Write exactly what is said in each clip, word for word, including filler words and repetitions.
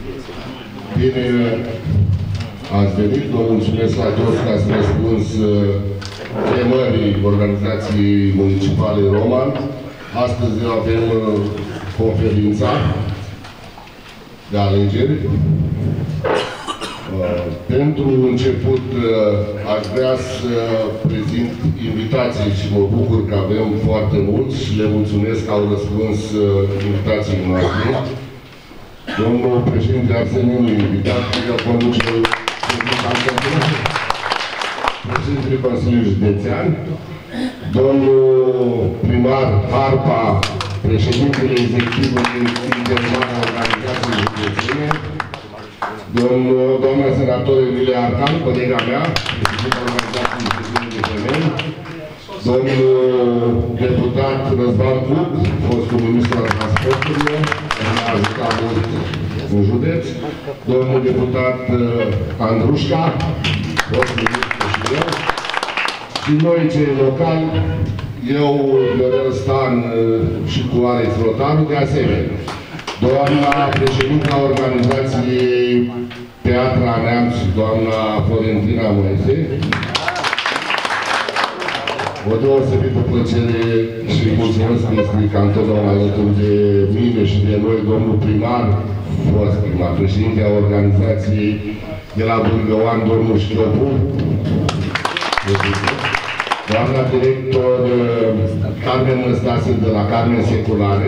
Bine ați venit, vă mulțumesc la toți că ați răspuns chemării organizației municipale Roman. Astăzi avem conferința de alegeri. Pentru început aș vrea să prezint invitații și mă bucur că avem foarte mulți și le mulțumesc că au răspuns invitației noastre. Domnul președinte Arseniu, invitat, el conduce președintele Consiliului Județean, domnul primar Harpa, președintele executivului interman al organizației județene, domnul, doamna senator Emilia Arcan, colega mea, președintele organizației județene de femei, domnul deputat Răzvan Cuc, fostul ministru al transporturilor, care a ajutat mult în județ, domnul deputat Andrușca, fostul ministru și eu, și noi, cei locali, eu, Viorel Stan și cu Alex Rotaru, de asemenea. Doamna președinta organizației Teatra Neamț, doamna Florentina Moise, o deosebită plăcere și mulțumesc că este ca întotdeauna alături de mine și de noi, domnul primar, fost primar, președintele organizației de la Bârgăoan, domnul Șchiopu, doamna director Carmen Năstase de la Carmen Seculare,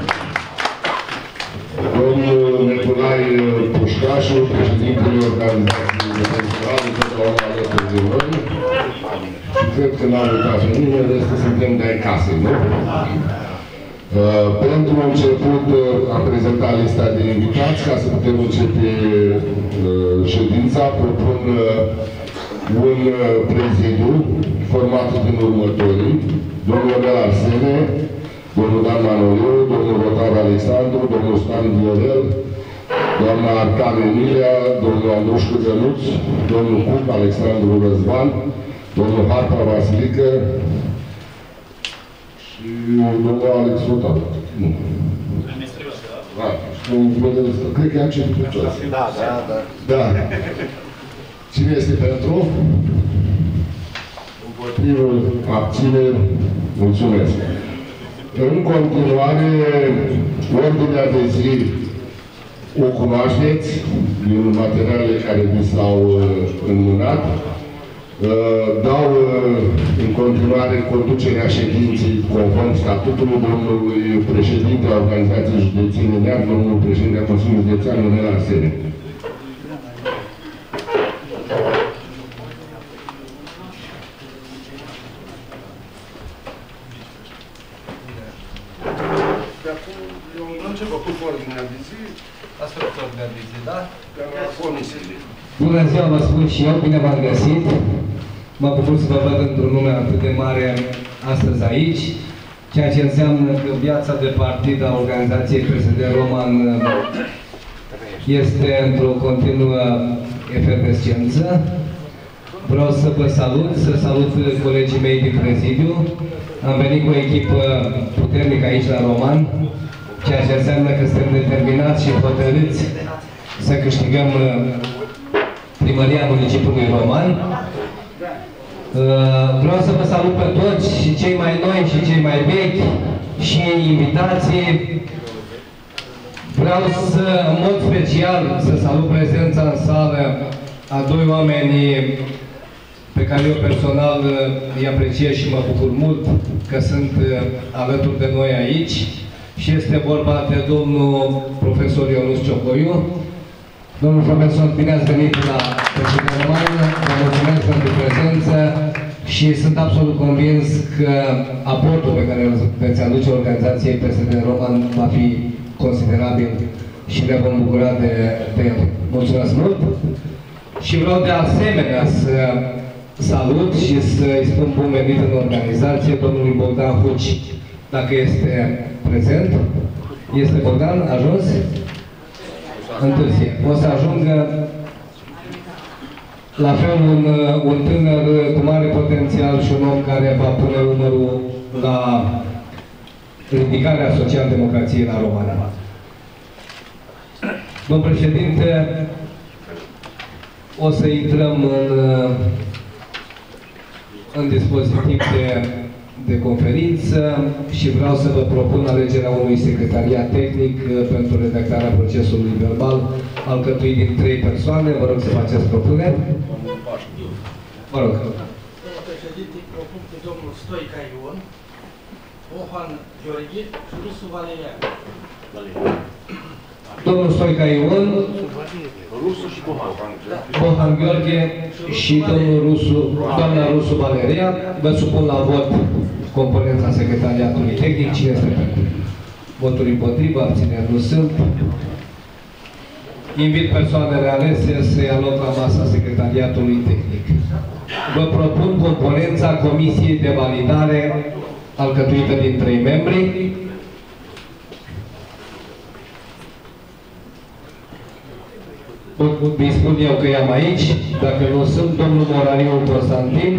domnul Nicolae Pușcașu, președintele organizației de personal, întotdeauna alături de noi. Și cred că n-am uitat pe nimeni, restul suntem de-ai casei, nu? Uh, pentru început uh, am prezentat lista de invitați, ca să putem începe uh, ședința. Propun uh, un uh, prezidiu format din următorii: domnul Nel Arsene, domnul Dan Manoliu, domnul Rotar Alexandru, domnul Stan Viorel, doamna Arcan Emilia, domnul Andrușcu Dănuț, domnul Cuc Alexandru Răzvan, domnul Harpa Vasilică și domnul Alex Rotar. Nu. Da, cred că am început cu toți. Da, da, da. Da. Cine este pentru? Împotrivă, abțineri, mulțumesc. În continuare, ordinea de zi o cunoașteți din materialele care vi s-au înmânat. Dau în continuare conducerea ședinței conform statutului domnului președinte al organizației județene Neamț, domnul președinte al Consiliului Județean, Nel Arsene. Bună ziua, vă spun și eu, bine v-am găsit. Mă bucur să vă văd într-un nume atât de mare astăzi aici, ceea ce înseamnă că viața de partid a organizației P S D Roman este într-o continuă efervescență. Vreau să vă salut, să salut colegii mei din prezidiu. Am venit cu o echipă puternică aici la Roman, ceea ce înseamnă că suntem determinați și hotărâți să câștigăm primăria municipiului Roman. Vreau să vă salut pe toți, și cei mai noi și cei mai vechi, și invitații. Vreau să, în mod special, să salut prezența în sală a doi oameni pe care eu personal îi apreciez și mă bucur mult că sunt alături de noi aici. Și este vorba de domnul profesor Ionuț Ciocoiu. Domnul profesor, bine ați venit la P S D Roman, vă mulțumesc pentru prezență și sunt absolut convins că aportul pe care îl veți aduce organizației P S D Roman va fi considerabil și ne vom bucura de, de el. Mulțumesc mult! Și vreau de asemenea să salut și să-i spun bun venit în organizație domnului Bogdan Huci, dacă este prezent. Este Bogdan? Ajuns? Întârzie. O să ajungă la fel un, un tânăr cu mare potențial și un om care va pune umărul la ridicarea social-democrației la România. Domnul președinte, o să intrăm în, în dispozitiv de, de conferință și vreau să vă propun alegerea unui secretariat tehnic pentru redactarea procesului verbal alcătuit din trei persoane. Vă rog să faceți propuneri. Vă rog. Domnul președinte, propun pe domnul Stoica Ion, Bohan Gheorghe și Rusu Valerian. Domnul Stoica Ion, Rusu și Bohan. Bohan Gheorghe și domnul Rusu, doamna Rusu Valeria. Vă supun la vot componența secretariatului tehnic. Cine este pentru? Voturi împotrivă, abțineri nu sunt. Invit persoanele alese să ia loc la masa secretariatului tehnic. Vă propun componența Comisiei de Validare alcătuită din trei membri. Vi spun eu că i-am aici. Dacă nu sunt, domnul Morariu Constantin.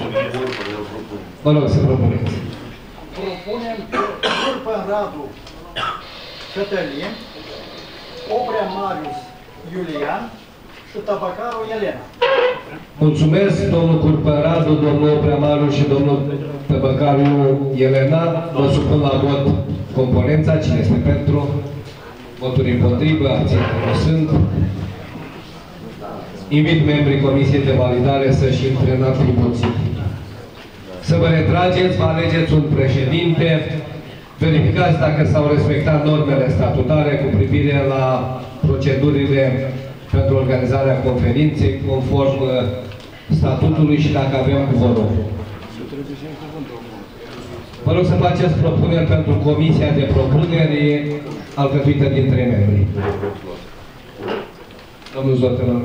Vă rog să propuneți. Propunem Curpan Radu Cătălin, Obrea Marius Iulian și Tabacaru Elena. Mulțumesc, domnul Curpan Radu, domnul Obrea Marius și domnul Tabacaru Elena. Vă supun la vot componența. Cine este pentru? Voturi împotrivă, abțineri nu sunt. Invit membrii Comisiei de Validare să-și intre în atribuții. Să vă retrageți, vă alegeți un președinte, verificați dacă s-au respectat normele statutare cu privire la procedurile pentru organizarea conferinței conform statutului și dacă avem quorum. Vă rog să faceți propuneri pentru Comisia de Propuneri alcătuită din trei membri. Domnul Zotelor.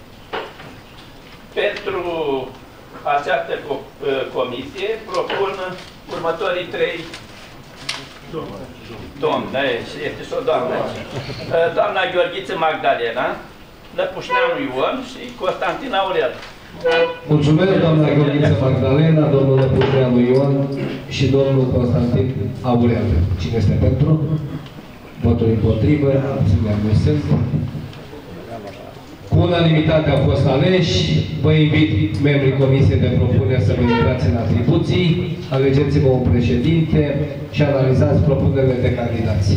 Pentru această comisie propun următorii trei domne, este și o doamnă. Doamna Gheorghiță Magdalena, Lăpușneanu Ion și Constantin Aurel. Mulțumesc, doamna Gheorghiță Magdalena, domnul Lăpușneanu Ion și domnul Constantin Aurel. Cine este pentru? Voturi împotrivă, abțineri nu sunt. Cu unanimitate au fost aleși. Vă invit, membrii Comisiei de Propuneri, să vă intrați în atribuții, alegeți-vă un președinte și analizați propunerile de candidați.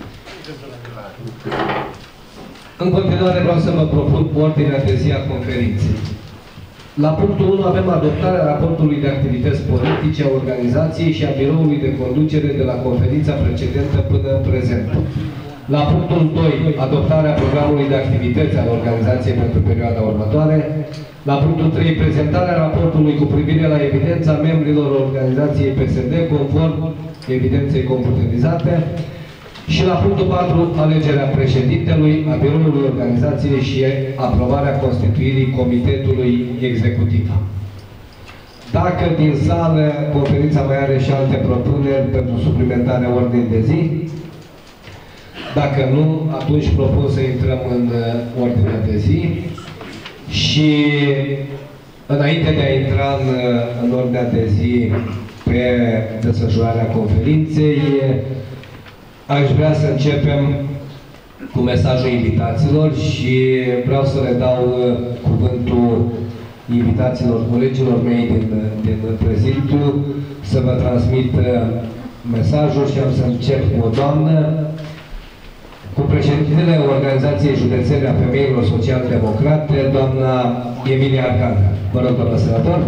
În continuare vreau să vă propun ordinea de zi a conferinței. La punctul unu avem adoptarea raportului de activități politice a organizației și a biroului de conducere de la conferința precedentă până în prezent. La punctul doi, adoptarea programului de activități al organizației pentru perioada următoare. La punctul trei, prezentarea raportului cu privire la evidența membrilor organizației P S D conform evidenței computerizate. Și la punctul patru, alegerea președintelui, a biroului organizației și aprobarea constituirii comitetului executiv. Dacă din sală conferința mai are și alte propuneri pentru suplimentarea ordinii de zi, dacă nu, atunci propun să intrăm în ordinea de zi și înainte de a intra în, în ordinea de zi pe desfășurarea conferinței, aș vrea să începem cu mesajul invitaților și vreau să le dau cuvântul invitaților, colegilor mei din, din prezidiu, să vă transmit mesajul și am să încep cu o doamnă, cu președintele Organizației Județene a Femeilor Social-Democrate, doamna Emilia Arcan. Vă rog, doamna senator.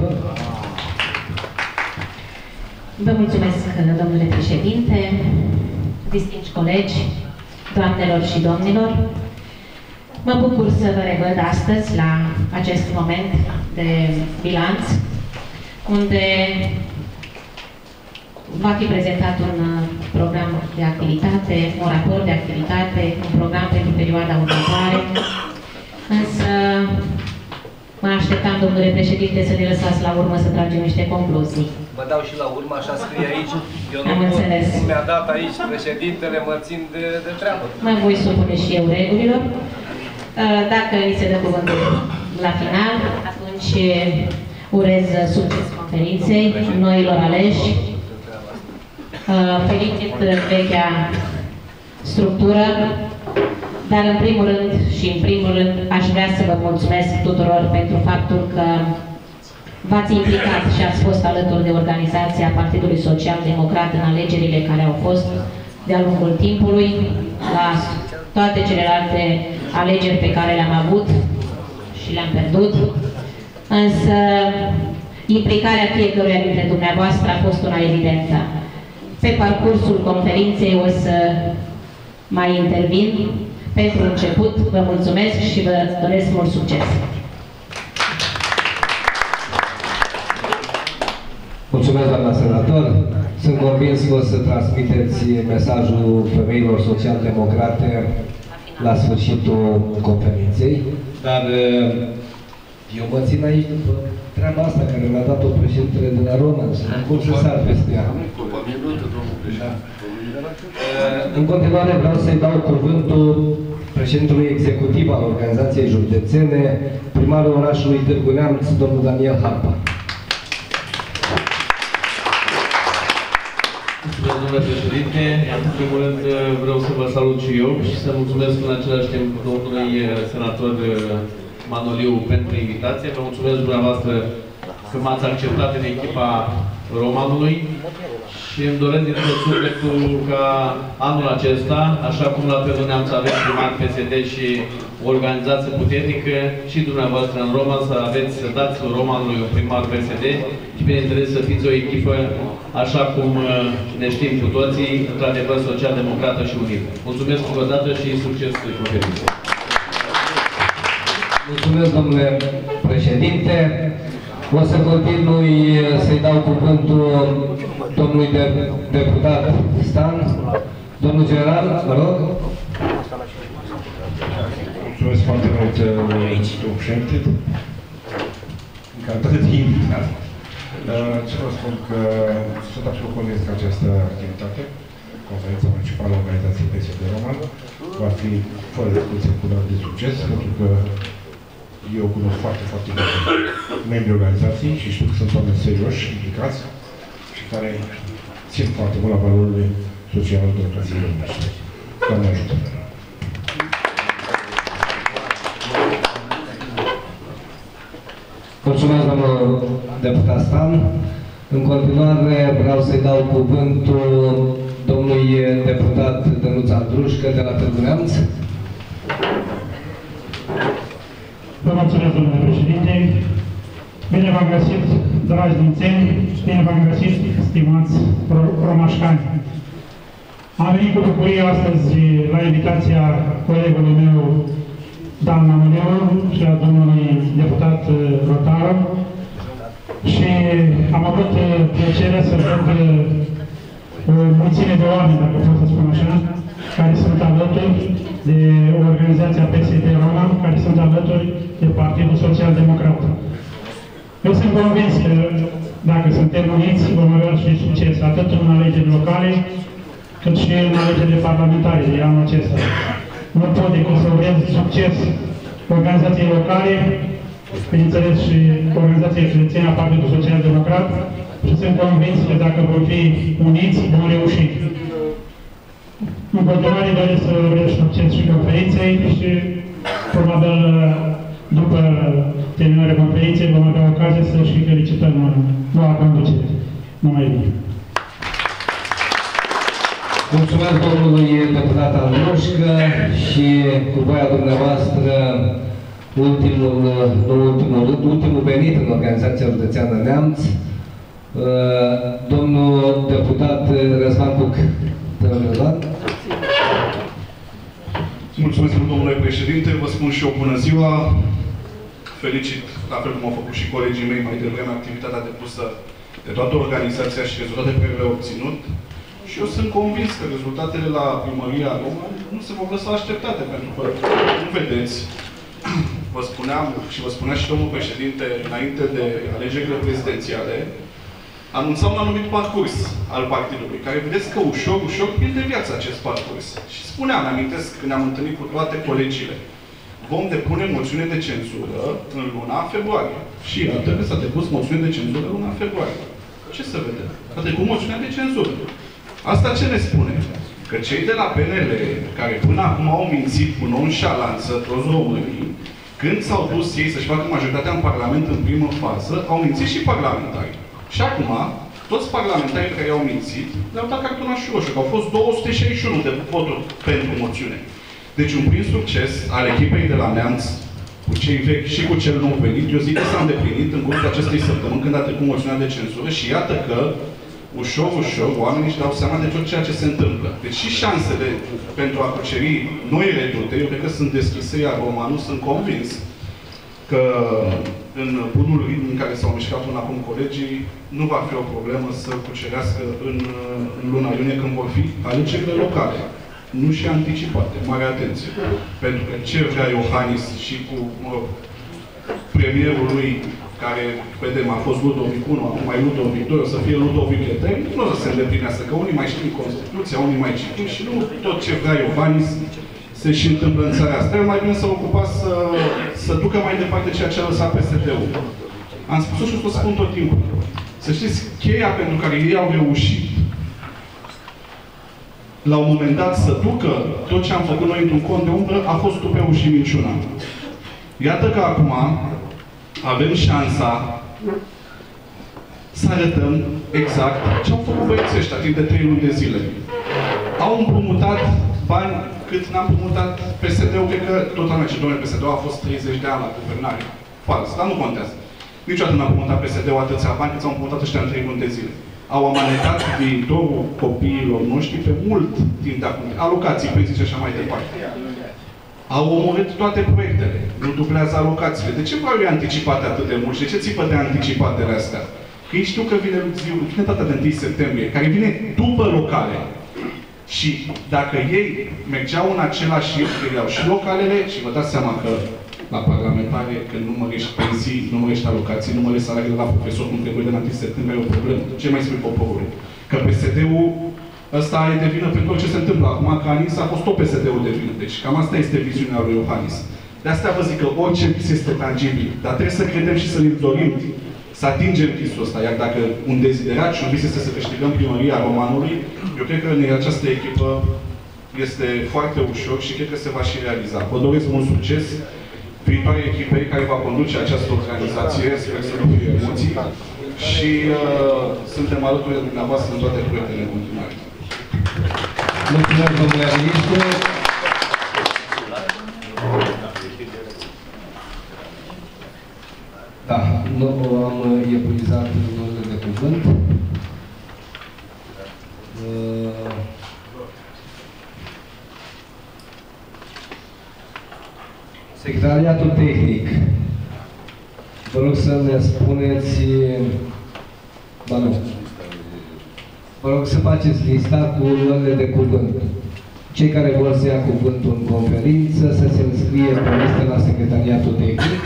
Vă mulțumesc, domnule președinte, distinși colegi, doamnelor și domnilor. Mă bucur să vă revăd astăzi la acest moment de bilanț, unde va fi prezentat un program de activitate, un raport de activitate, un program pentru perioada următoare. Însă mă așteptam, domnule președinte, să ne lăsați la urmă să tragem niște concluzii. Vă dau și la urmă, așa scrie aici. Eu Am nu înțeles. pot, mi-a dat aici președintele, mă țin de, de treabă. Mă voi supune și eu regulilor. Dacă îi se dă cuvântul la final, atunci urez succes conferinței, noilor aleși. Felicit vechea structură, Dar în primul rând și în primul rând aș vrea să vă mulțumesc tuturor pentru faptul că v-ați implicat și ați fost alături de organizația Partidului Social Democrat în alegerile care au fost de-a lungul timpului, la toate celelalte alegeri pe care le-am avut și le-am pierdut. Însă implicarea fiecăruia dintre dumneavoastră a fost una evidentă. Pe parcursul conferinței o să mai intervin. Pentru început, vă mulțumesc și vă doresc mult succes! Mulțumesc, doamna senator. Sunt convins că o să transmiteți mesajul femeilor social-democrate la sfârșitul conferinței. Dar eu mă țin aici după treaba asta care mi-a dat-o președintele de la Roman. Cum să sar peste ea. În continuare vreau să-i dau cuvântul președintelui executiv al organizației județene, primarul orașului Târgu Neamț, domnul Daniel Harpa. Domnule președinte, în primul rând vreau să vă salut și eu și să mulțumesc în același timp domnului senator Manoliu pentru invitație. Vă mulțumesc dumneavoastră că m-ați acceptat în echipa Romanului și îmi doresc din tot sufletul ca anul acesta, așa cum la Târgu Neamț aveți primar P S D și o organizație puternică, și dumneavoastră în Roman să aveți, să dați Romanului un primar P S D și bineînțeles să fiți o echipă așa cum ne știm cu toții, într-adevăr social-democrată și unită. Mulțumesc încă o dată și succes cu conferința. Mulțumesc, domnule președinte. O să continui să-i dau cuvântul domnului de, deputat Stan. Domnul general, vă rog. Mulțumesc foarte mult, domnul președinte. În calitate de invitat. Ce vă spun că sunt absolut convins că această activitate, Conferința Municipală a Organizației P S D Roman, va fi fără discuție cu de succes, pentru că eu cunosc foarte, foarte bine membrii organizației și știu că sunt oameni serioși, implicați și care țin foarte mult la valorile sociale ale democrației românești. Doamne ajută! Mulțumesc, domnul deputat Stan. În continuare vreau să-i dau cuvântul domnului deputat Dănuț Andrușcă de la Târgu Neamț. Vă mulțumesc, domnule președinte. Bine v-am găsit, dragi dințeni, bine v-am găsit, stimați romașcani. Am venit cu bucurie astăzi la invitația colegului meu, Dan Manoliu, și a domnului deputat Rotaru, și am avut plăcerea să văd o mulțime de oameni, dacă pot să spun așa, care sunt alături de organizația P S D Roman, care sunt alături de Partidul Social Democrat. Eu sunt convins că dacă suntem uniți, vom avea și succes, atât în alegeri locale, cât și în alegerile parlamentare de anul acesta. Nu pot decât să urez succes organizației locale, bineînțeles și organizației județene a Partidului Social Democrat, și sunt convins că dacă vom fi uniți, vom reuși. În continuare doresc să urez succes și conferinței și probabil după terminarea conferinței vom avea ocazia să și felicităm noua conducere. Numai bine. Mulțumesc domnului deputat Andrușcă și cu voia dumneavoastră ultimul, nu ultimul, ultimul venit în Organizația Județeană Neamț, domnul deputat Răzvan Cuc. Mulțumesc, domnule președinte, vă spun și eu bună ziua. Felicit, la fel cum au făcut și colegii mei mai devreme, activitatea depusă de toată organizația și rezultatele pe care le-au obținut. Și eu sunt convins că rezultatele la primăria Roman nu se vor lăsa așteptate, pentru că, nu vedeți, vă spuneam și vă spunea și domnul președinte, înainte de alegerile prezidențiale, anunțam un anumit parcurs al partidului, care vedeți că ușor, ușor prinde viață acest parcurs. Și spuneam, amintesc, când ne-am întâlnit cu toate colegile, vom depune moțiune de cenzură în luna februarie. Și iată că s-a depus moțiune de cenzură în luna februarie. Ce să vedem? A trecut moțiunea de cenzură. Asta ce ne spune? că cei de la P N L, care până acum au mințit cu nonșalanță toți românii, când s-au dus ei să-și facă majoritatea în Parlament în primă fază, au mințit și parlamentarii. Și acum, toți parlamentarii care au mințit, le-au dat cartonașul roșu, că au fost două sute șaizeci și unu de voturi pentru moțiune. Deci un prim succes al echipei de la Neamț, cu cei vechi și cu cel nou venit, eu zic că s-a îndeplinit în cursul acestei săptămâni când a trecut moțiunea de cenzură și iată că, ușor, ușor, oamenii își dau seama de tot ceea ce se întâmplă. Deci și șansele pentru a cuceri noi redute, eu cred că sunt deschise, iar Romanul sunt convins că în bunul ritm în care s-au mișcat până acum colegii, nu va fi o problemă să cucerească în, în luna iunie, când vor fi alegerile locale. Nu și anticipate. Mare atenție. Pentru că ce vrea Iohannis și cu mă, premierul lui, care, vedem, a fost Ludovic unu, acum mai Ludovic doi, o să fie Ludovic trei, nu o să se îndeplinească, că unii mai știu Constituția, unii mai citim și nu tot ce vrea Iohannis se și întâmplă în țara asta. El mai bine să ocupa să, să ducă mai departe ceea ce a lăsat P S D-ul. Am spus și o spun tot timpul. Să știți, cheia pentru care ei au reușit la un moment dat să ducă tot ce am făcut noi într-un cont de umbră, a fost tupeul și minciuna. Iată că acum avem șansa să arătăm exact ce au făcut băieții ăștia timp de trei luni de zile. Au împrumutat bani cât n-a împrumutat P S D-ul, cred că tot anul ce domnule P S D-ul a fost treizeci de ani la guvernare. Fals, dar nu contează. Niciodată n-a împrumutat P S D-ul atâția bani cât s-au împrumutat ăștia în trei luni de zile. Au amanetat viitorul copiilor noștri pe mult timp de acum. Alocații, pensii și așa mai departe. Au omorât toate proiectele. Nu dublează alocațiile. De ce vreau eu anticipate atât de mult? Și de ce țipă de anticipatele astea? Că ei știu că vine, vine data de întâi septembrie, care vine după locale. Și dacă ei mergeau în același timp, iau și localele, și vă dați seama că la parlamentare, când nu mărești pensii, nu mărești alocații, nu mărești salariile la profesor, cum trebuie de la întâi septembrie, e o problemă. Ce mai spui poporului? Că P S D-ul ăsta e de vină pentru ce se întâmplă. Acum că Anis a fost tot P S D-ul de vină. Deci cam asta este viziunea lui Iohannis. De asta vă zic că orice vis este tangibil. Dar trebuie să credem și să ne dorim să atingem visul ăsta. Iar dacă un deziderat și un vis este să câștigăm primăria Romanului, eu cred că în această echipă este foarte ușor și cred că se va și realiza. Vă doresc mult succes viitoare echipei care va conduce această organizație, sper să nu fie emoții, și uh, suntem alături de dumneavoastră în toate proiectele în continuare. Mulțumesc, domnule ministru. Da, nu am epuizat luările de cuvânt. Uh, Secretariatul tehnic. Vă rog să ne spuneți... Ba nu. Vă rog să faceți lista cu luările de cuvânt. Cei care vor să ia cuvântul în conferință, să se înscrie pe listă la Secretariatul tehnic.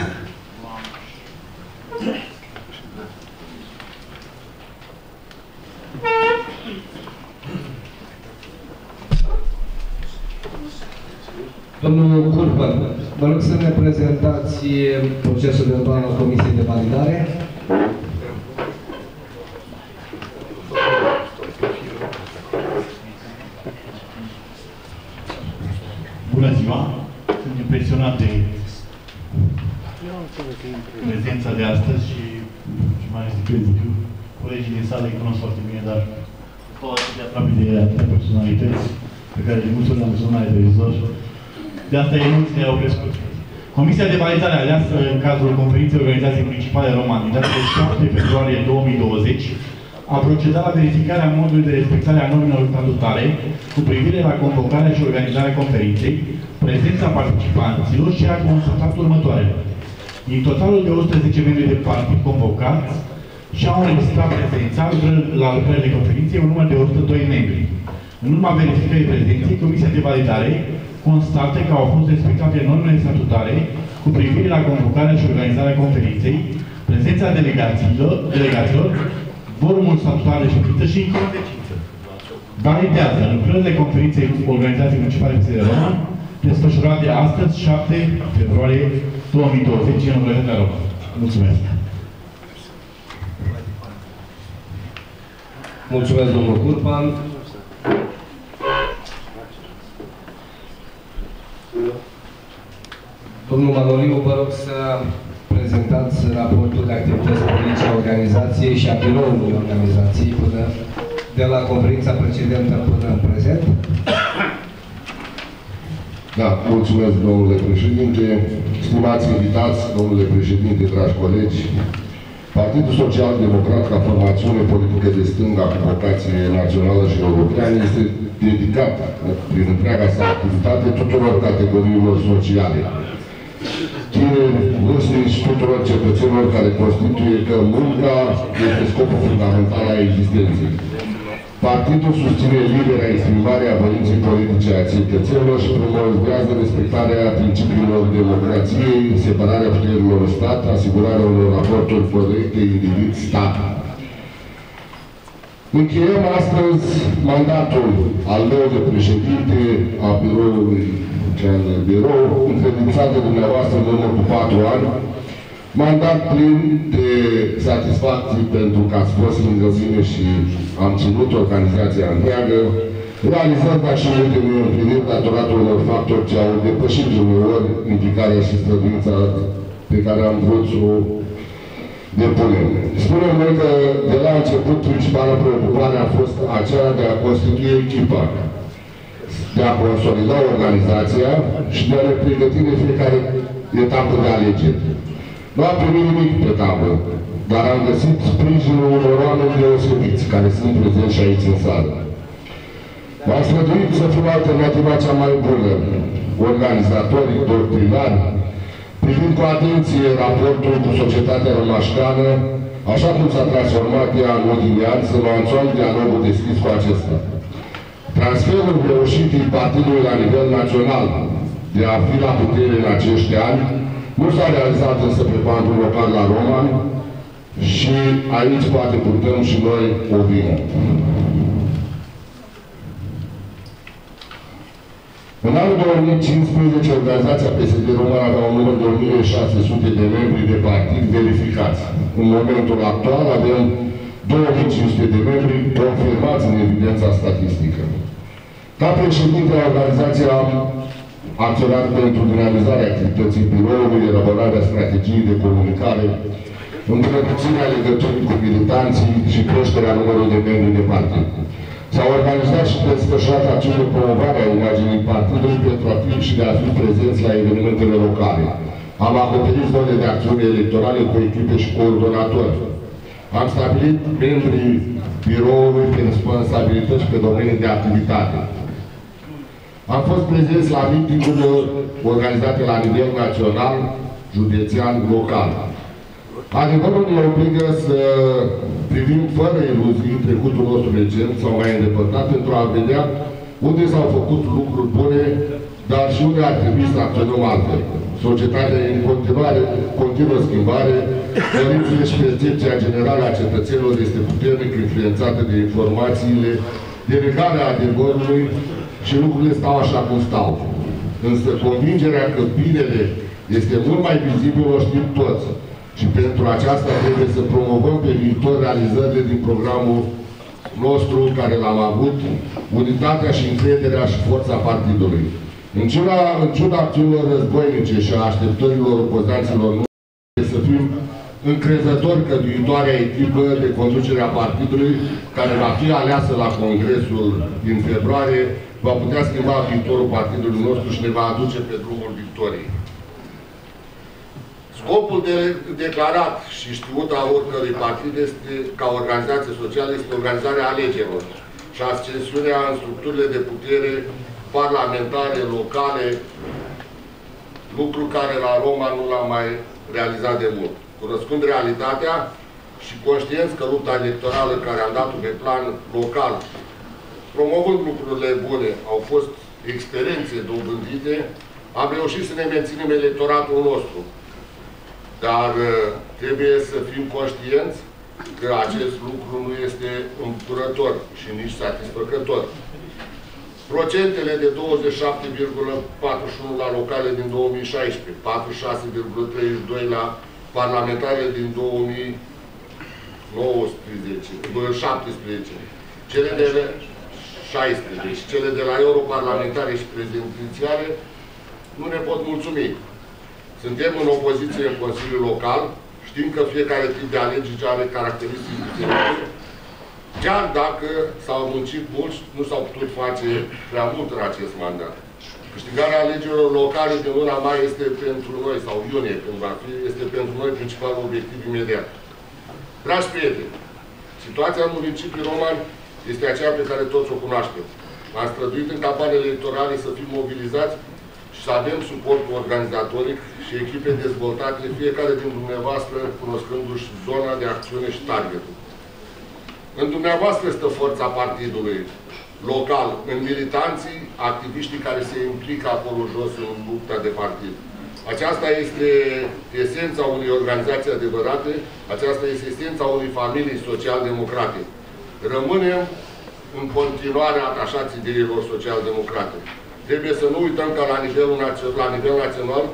Domnul Curban, vă rog să ne prezentați procesul verbal al Comisiei de Validare. Bună ziua! Sunt impresionat de prezența de astăzi și, și mai ales de colegii din sală îi cunosc foarte bine, dar stau atât de aproape de atâtea personalități pe care de multe ori le-am văzut la televizor. De asta emoțiile au crescut. Comisia de validare aleasă în cadrul Conferinței Organizației Municipale Roman din data de șapte februarie două mii douăzeci a procedat la verificarea modului de respectare a normelor statutare cu privire la convocarea și organizarea conferinței, prezența participanților și a constatat următoarele. Din totalul de o sută zece membri de partid convocați și-au înregistrat prezența la lucrările conferinței un număr de o sută doi membri. În urma verificării prezenței, Comisia de validare constată că au fost respectate normele statutare cu privire la convocarea și organizarea conferinței, prezența delegațiilor, delegaților, vorumul statutar de ședință și în consecință. Validează lucrările conferinței Organizației Municipale P S D Roman, desfășurate astăzi, șapte februarie două mii douăzeci, în Organizația Roman. Mulțumesc! Mulțumesc, domnul Curban. Domnul Manoliu, vă rog să prezentați raportul de activități publice a organizației și a biroului organizației până de la conferința precedentă până în prezent. Da, mulțumesc, domnule președinte, stimați invitați, domnule președinte, dragi colegi. Partidul Social Democrat, ca formațiune politică de stânga cu vocație națională și europeană, este dedicat prin întreaga sa activitate tuturor categoriilor sociale, tineri, vârstnici, tuturor cetățenilor care constituie că munca este scopul fundamental al existenței. Partidul susține libera exprimare a voinței politice a cetățenilor și promovează respectarea principiilor democrației, separarea puterilor în stat, asigurarea unor raporturi corecte individ-stat. Încheiem astăzi mandatul al meu de președinte a biroului cel birou, încredințat de dumneavoastră în urmă cu patru ani, mandat plin de satisfacții pentru că ați fost lângă mine și am ținut organizația întreagă, realizând ca și multe neîmpliniri datorate unor factori ce au depășit uneori implicarea și străduința pe care am vrut să o depunem. Spunem noi că de la început principala preocupare a fost aceea de a constitui echipa, de a consolida organizația și de a ne pregăti de fiecare etapă de alegeri. Nu am primit nimic pe tablă, dar am găsit sprijinul unor oameni deosebiți, care sunt prezenți și aici în sală. M-am străduit să fiu alternativa cea mai bună, organizatorii, doctrinari, privind cu atenție raportul cu societatea rămașcană, așa cum s-a transformat ea în ultimii ani, să lansăm dialogul deschis cu acesta. Transferul reușitei partidului la nivel național de a fi la putere în acești ani nu s-a realizat însă pe bandul local la Roman și aici poate purtăm și noi o vină. În anul două mii cincisprezece, organizația P S D Roman avea un număr de o mie șase sute de membri de partid verificați. În momentul actual avem două mii cinci sute de membri confirmați în evidența statistică. Ca președinte a organizației am acționat pentru dinamizarea activității biroului, elaborarea strategiei de comunicare, îmbunătățirea legăturii cu militanții și creșterea numărului de membri de partid. S-au organizat și desfășurat acțiuni de promovare a imaginii partidului pentru a fi și de a fi prezenți la evenimentele locale. Am acoperit zone de acțiuni electorale cu echipe și coordonatori. Am stabilit membrii biroului pe responsabilități și pe domenii de activitate. Am fost prezenți la mitingurile organizate la nivel național, județean, local. Adevărul ne obligă să privim fără iluzii trecutul nostru recent sau mai îndepărtat pentru a vedea unde s-au făcut lucruri bune, dar și unde ar trebui să acționăm altfel. Societatea în continuare, continuă schimbare, dorințele și percepția generală a cetățenilor este puternic influențată de informațiile, de negarea adevărului și lucrurile stau așa cum stau. Însă convingerea că binele este mult mai vizibil o știm toți. Și pentru aceasta trebuie să promovăm pe viitor realizările din programul nostru care l-am avut, unitatea și încrederea și forța partidului. În ciuda, în ciuda acțiunilor războinice și a așteptărilor opozanților noștri, să fim încrezători că viitoarea echipă de conducere a partidului, care va fi aleasă la Congresul din februarie, va putea schimba viitorul partidului nostru și ne va aduce pe drumul victoriei. Scopul de, declarat și știut a oricărui partid este, ca organizație socială este organizarea alegerilor și ascensiunea în structurile de putere parlamentare, locale, lucru care la Roma nu l-am mai realizat de mult. Cunoscând realitatea și conștienți că lupta electorală care am dat-o pe plan local, promovând lucrurile bune, au fost experiențe dobândite, am reușit să ne menținem electoratul nostru. Dar trebuie să fim conștienți că acest lucru nu este îmbucurător și nici satisfăcător. Procentele de douăzeci și șapte virgulă patruzeci și unu la locale din două mii șaisprezece, patruzeci și șase virgulă treizeci și doi la parlamentare din două mii șaptesprezece, cele de șaisprezece și cele de la europarlamentare și prezidențiale nu ne pot mulțumi. Suntem în opoziție în Consiliul Local, știm că fiecare tip de alegeri are caracteristici diferite. Chiar dacă s-au muncit mulți, nu s-au putut face prea mult în acest mandat. Câștigarea alegerilor locale din luna mai este pentru noi, sau iunie când va fi, este pentru noi principalul obiectiv imediat. Dragi prieteni, situația în municipiul Roman este aceea pe care toți o cunoaștem. Am străduit în campanii electorale să fim mobilizați și să avem suportul organizatoric și echipe dezvoltate, fiecare din dumneavoastră cunoscându-și zona de acțiune și targetul. În dumneavoastră stă forța partidului local, în militanții, activiștii care se implică acolo jos în lupta de partid. Aceasta este esența unei organizații adevărate, aceasta este esența unei familii social-democrate. Rămânem în continuare atașați ideilor social-democrate. Trebuie să nu uităm că la nivelul la nivel național,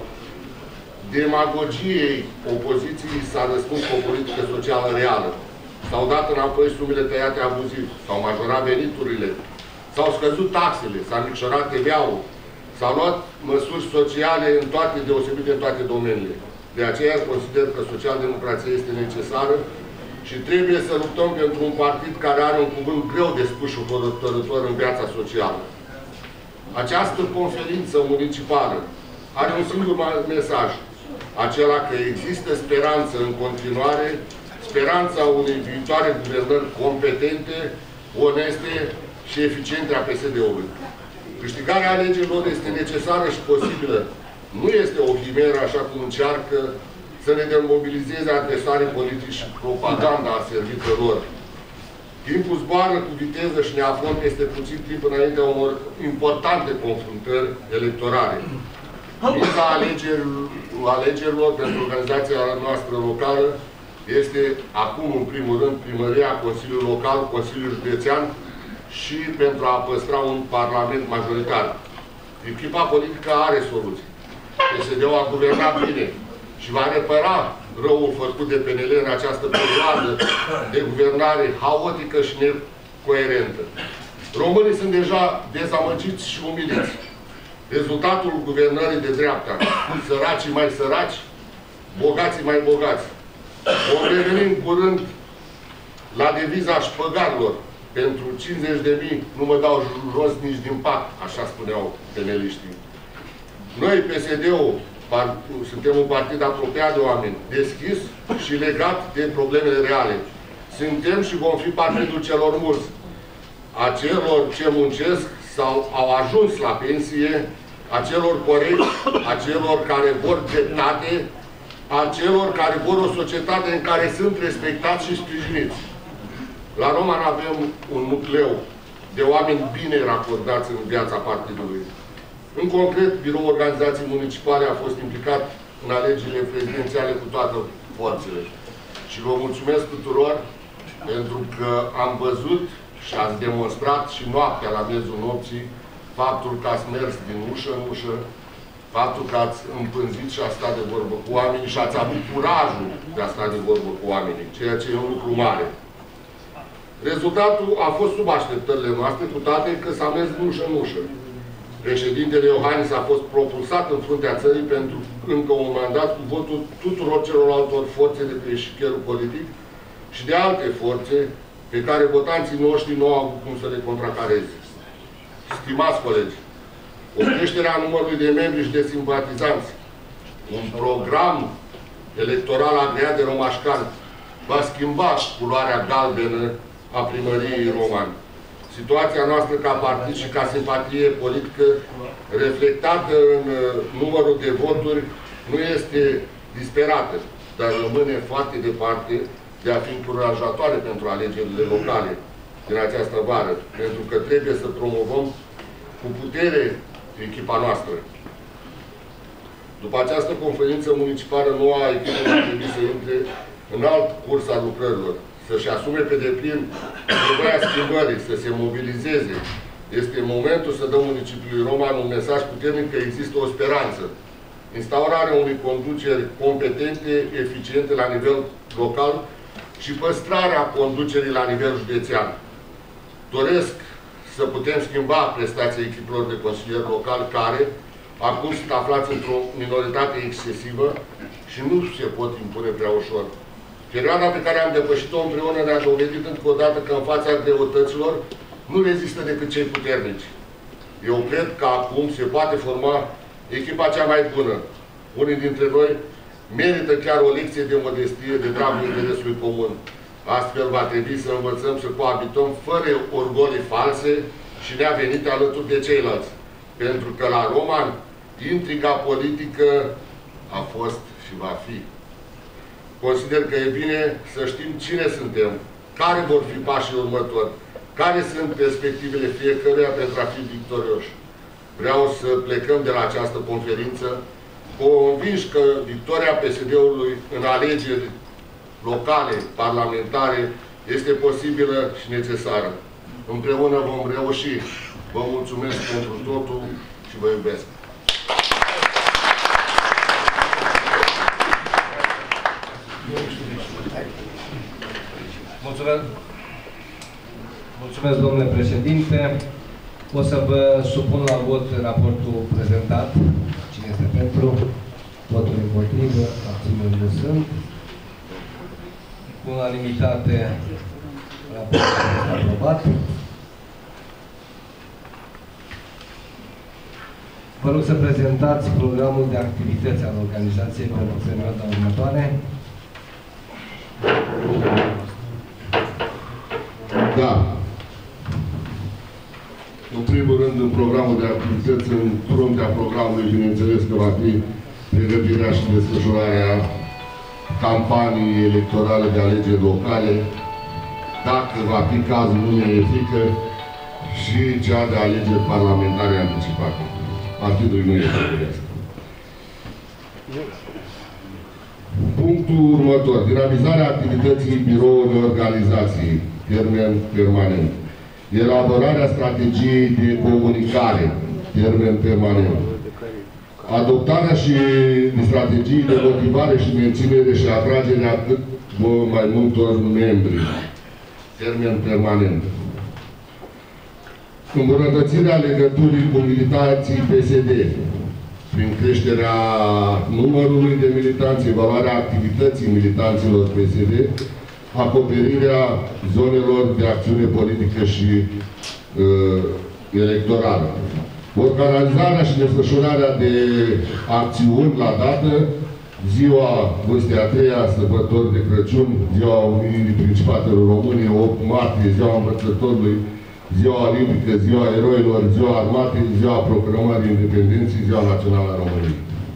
demagogiei opoziției s-a răspuns cu o politică socială reală. S-au dat înapoi sumele tăiate abuziv, s-au majorat veniturile, s-au scăzut taxele, s-a micșorat T V-ul, s-au luat măsuri sociale în toate, deosebite în toate domeniile. De aceea consider că social-democrația este necesară și trebuie să luptăm pentru un partid care are un cuvânt greu de spus și hotărător în viața socială. Această conferință municipală are un singur mesaj, acela că există speranță în continuare, speranța unei viitoare guvernări competente, oneste și eficiente a P S D-ului. Câștigarea alegerilor este necesară și posibilă. Nu este o chimeră, așa cum încearcă să ne demobilizeze adversarii politici și propaganda a servită lor. Timpul zboară cu viteză și ne aflăm peste puțin timp înaintea unor importante confruntări electorale. Miza alegerilor pentru organizația noastră locală este acum, în primul rând, primăria, Consiliul Local, Consiliul Județean și pentru a păstra un parlament majoritar. Echipa politică are soluții. P S D-ul a guvernat bine și va repara răul făcut de P N L în această perioadă de guvernare haotică și necoerentă. Românii sunt deja dezamăgiți și umiliți. Rezultatul guvernării de dreapta, săracii mai săraci, bogații mai bogați. Vom reveni în curând la deviza șpăgarilor. Pentru cincizeci de mii nu mă dau jos nici din pat, așa spuneau peneliștii. Noi, P S D-ul, suntem un partid apropiat de oameni, deschis și legat de problemele reale. Suntem și vom fi partidul celor mulți, a celor ce muncesc sau au ajuns la pensie, a celor corecți, a celor care vor dreptate, a celor care vor o societate în care sunt respectați și sprijiniți. La Roman avem un nucleu de oameni bine racordați în viața partidului. În concret, biroul organizației municipale a fost implicat în alegerile prezidențiale cu toate forțele. Și vă mulțumesc tuturor pentru că am văzut și ați demonstrat și noaptea la miezul nopții faptul că ați mers din ușă în ușă, faptul că ați împânzit și ați stat de vorbă cu oamenii și ați avut curajul de a sta de vorbă cu oamenii, ceea ce e un lucru mare. Rezultatul a fost sub așteptările noastre, cu toate că s-a mers din ușă în ușă. Președintele Iohannis a fost propulsat în fruntea țării pentru încă un mandat cu votul tuturor celorlaltor forțe de pe eșichierul politic și de alte forțe pe care votanții noștri nu au avut cum să le contracareze. Stimați colegi, o creștere a numărului de membri și de simpatizanți, un program electoral agreat de romașcani va schimba culoarea galbenă a primăriei Roman. Situația noastră ca partid și ca simpatie politică reflectată în numărul de voturi nu este disperată, dar rămâne foarte departe de a fi încurajatoare pentru alegerile locale din această vară, pentru că trebuie să promovăm cu putere echipa noastră. După această conferință municipală, noua echipă va trebui să intre în alt curs al lucrărilor, să-și asume pe deplin nevoia schimbării, să se mobilizeze. Este momentul să dăm municipiului Roman un mesaj puternic că există o speranță. Instaurarea unei conduceri competente, eficiente la nivel local și păstrarea conducerii la nivel județean. Doresc să putem schimba prestația echipelor de consilieri locali care, acum sunt aflați într-o minoritate excesivă și nu se pot impune prea ușor. Perioada pe care am depășit-o împreună ne-a dovedit încă o dată că în fața greutăților nu rezistă decât cei puternici. Eu cred că acum se poate forma echipa cea mai bună. Unii dintre noi merită chiar o lecție de modestie, de dragul interesului comun. Astfel va trebui să învățăm să coabităm fără orgolii false și neavenite alături de ceilalți. Pentru că la Roman, intriga politică a fost și va fi. Consider că e bine să știm cine suntem, care vor fi pașii următori, care sunt perspectivele fiecăruia pentru a fi victorioși. Vreau să plecăm de la această conferință convinși că victoria P S D-ului în alegeri locale, parlamentare, este posibilă și necesară. Împreună vom reuși. Vă mulțumesc pentru totul și vă iubesc. Mulțumesc. Mulțumesc, domnule președinte. O să vă supun la vot raportul prezentat. Cine este pentru? Votul împotrivă. Abțineri nu sunt. Cu unanimitate, raportul este aprobat. Vă rog să prezentați programul de activități al organizației pentru perioada următoare. Da. În primul rând, în programul de activități, în fruntea programului, bineînțeles că va fi pregătirea și desfășurarea campanii electorale de alegeri locale, dacă va fi cazul, nu e frică, și cea de alegeri parlamentare anticipate. Partidul nu este firesc. Punctul următor. Dinamizarea activității biroului organizației, termen permanent. Elaborarea strategiei de comunicare, termen permanent. Adoptarea și strategiei de motivare și menținere și atragerea cât mai multor membri, termen permanent. Îmbunătățirea legăturii cu militanții P S D, prin creșterea numărului de militanți, evaluarea activității militanților P S D, acoperirea zonelor de acțiune politică și uh, electorală. Organizarea și desfășurarea de acțiuni la dată, ziua vârstei a treia, sărbători de Crăciun, ziua Unirii Principatelor Române, opt martie, ziua Învățătorului, ziua Olimpică, ziua Eroilor, ziua Armatei, ziua Proclamării Independenței, ziua Națională a României.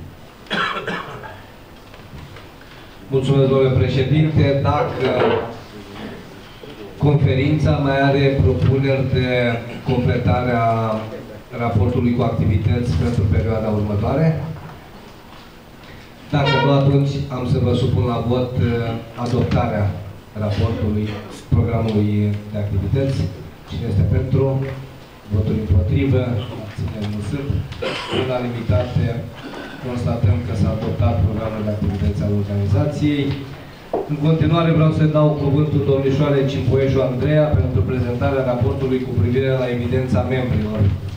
Mulțumesc, domnule președinte. Dacă conferința mai are propuneri de completare a raportului cu activități pentru perioada următoare? Dacă nu, atunci am să vă supun la vot adoptarea raportului, programului de activități. Cine este pentru? Votul împotrivă? Abțineri nu sunt. În unanimitate constatăm că s-a adoptat programul de activități al organizației. În continuare vreau să dau cuvântul domnișoarei Cimpoieșu Andreea pentru prezentarea raportului cu privire la evidența membrilor.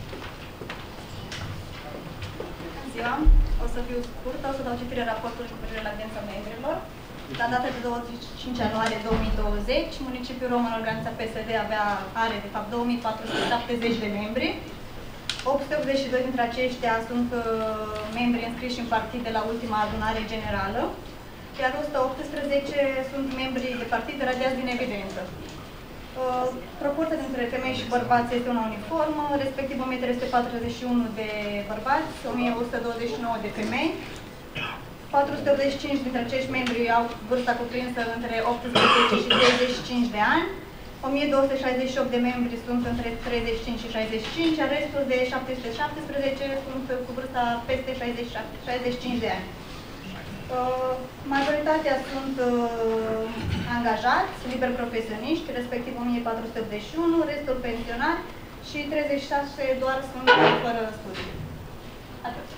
Bună ziua! O să fiu scurtă, o să dau citire raportului cu privire la evidența membrilor. La data de douăzeci și cinci ianuarie două mii douăzeci, municipiul Roman, organizația P S D, avea, are de fapt două mii patru sute șaptezeci de membri. opt sute optzeci și doi dintre aceștia sunt uh, membri înscriși în partide la ultima adunare generală, iar o sută optsprezece sunt membri de partide radiați din evidență. Uh, proporția dintre femei și bărbați este una uniformă, respectiv o mie trei sute patruzeci și unu de bărbați, o mie o sută douăzeci și nouă de femei. patru sute optzeci și cinci dintre acești membri au vârsta cuprinsă între optsprezece și treizeci și cinci de ani, o mie două sute șaizeci și opt de membri sunt între treizeci și cinci și șaizeci și cinci, iar restul de șapte sute șaptesprezece sunt cu vârsta peste șaizeci și cinci de ani. Uh, majoritatea sunt uh, angajați, liberi profesioniști, respectiv o mie patru sute optzeci și unu, restul pensionari și treizeci și șase doar sunt fără studii. Atât.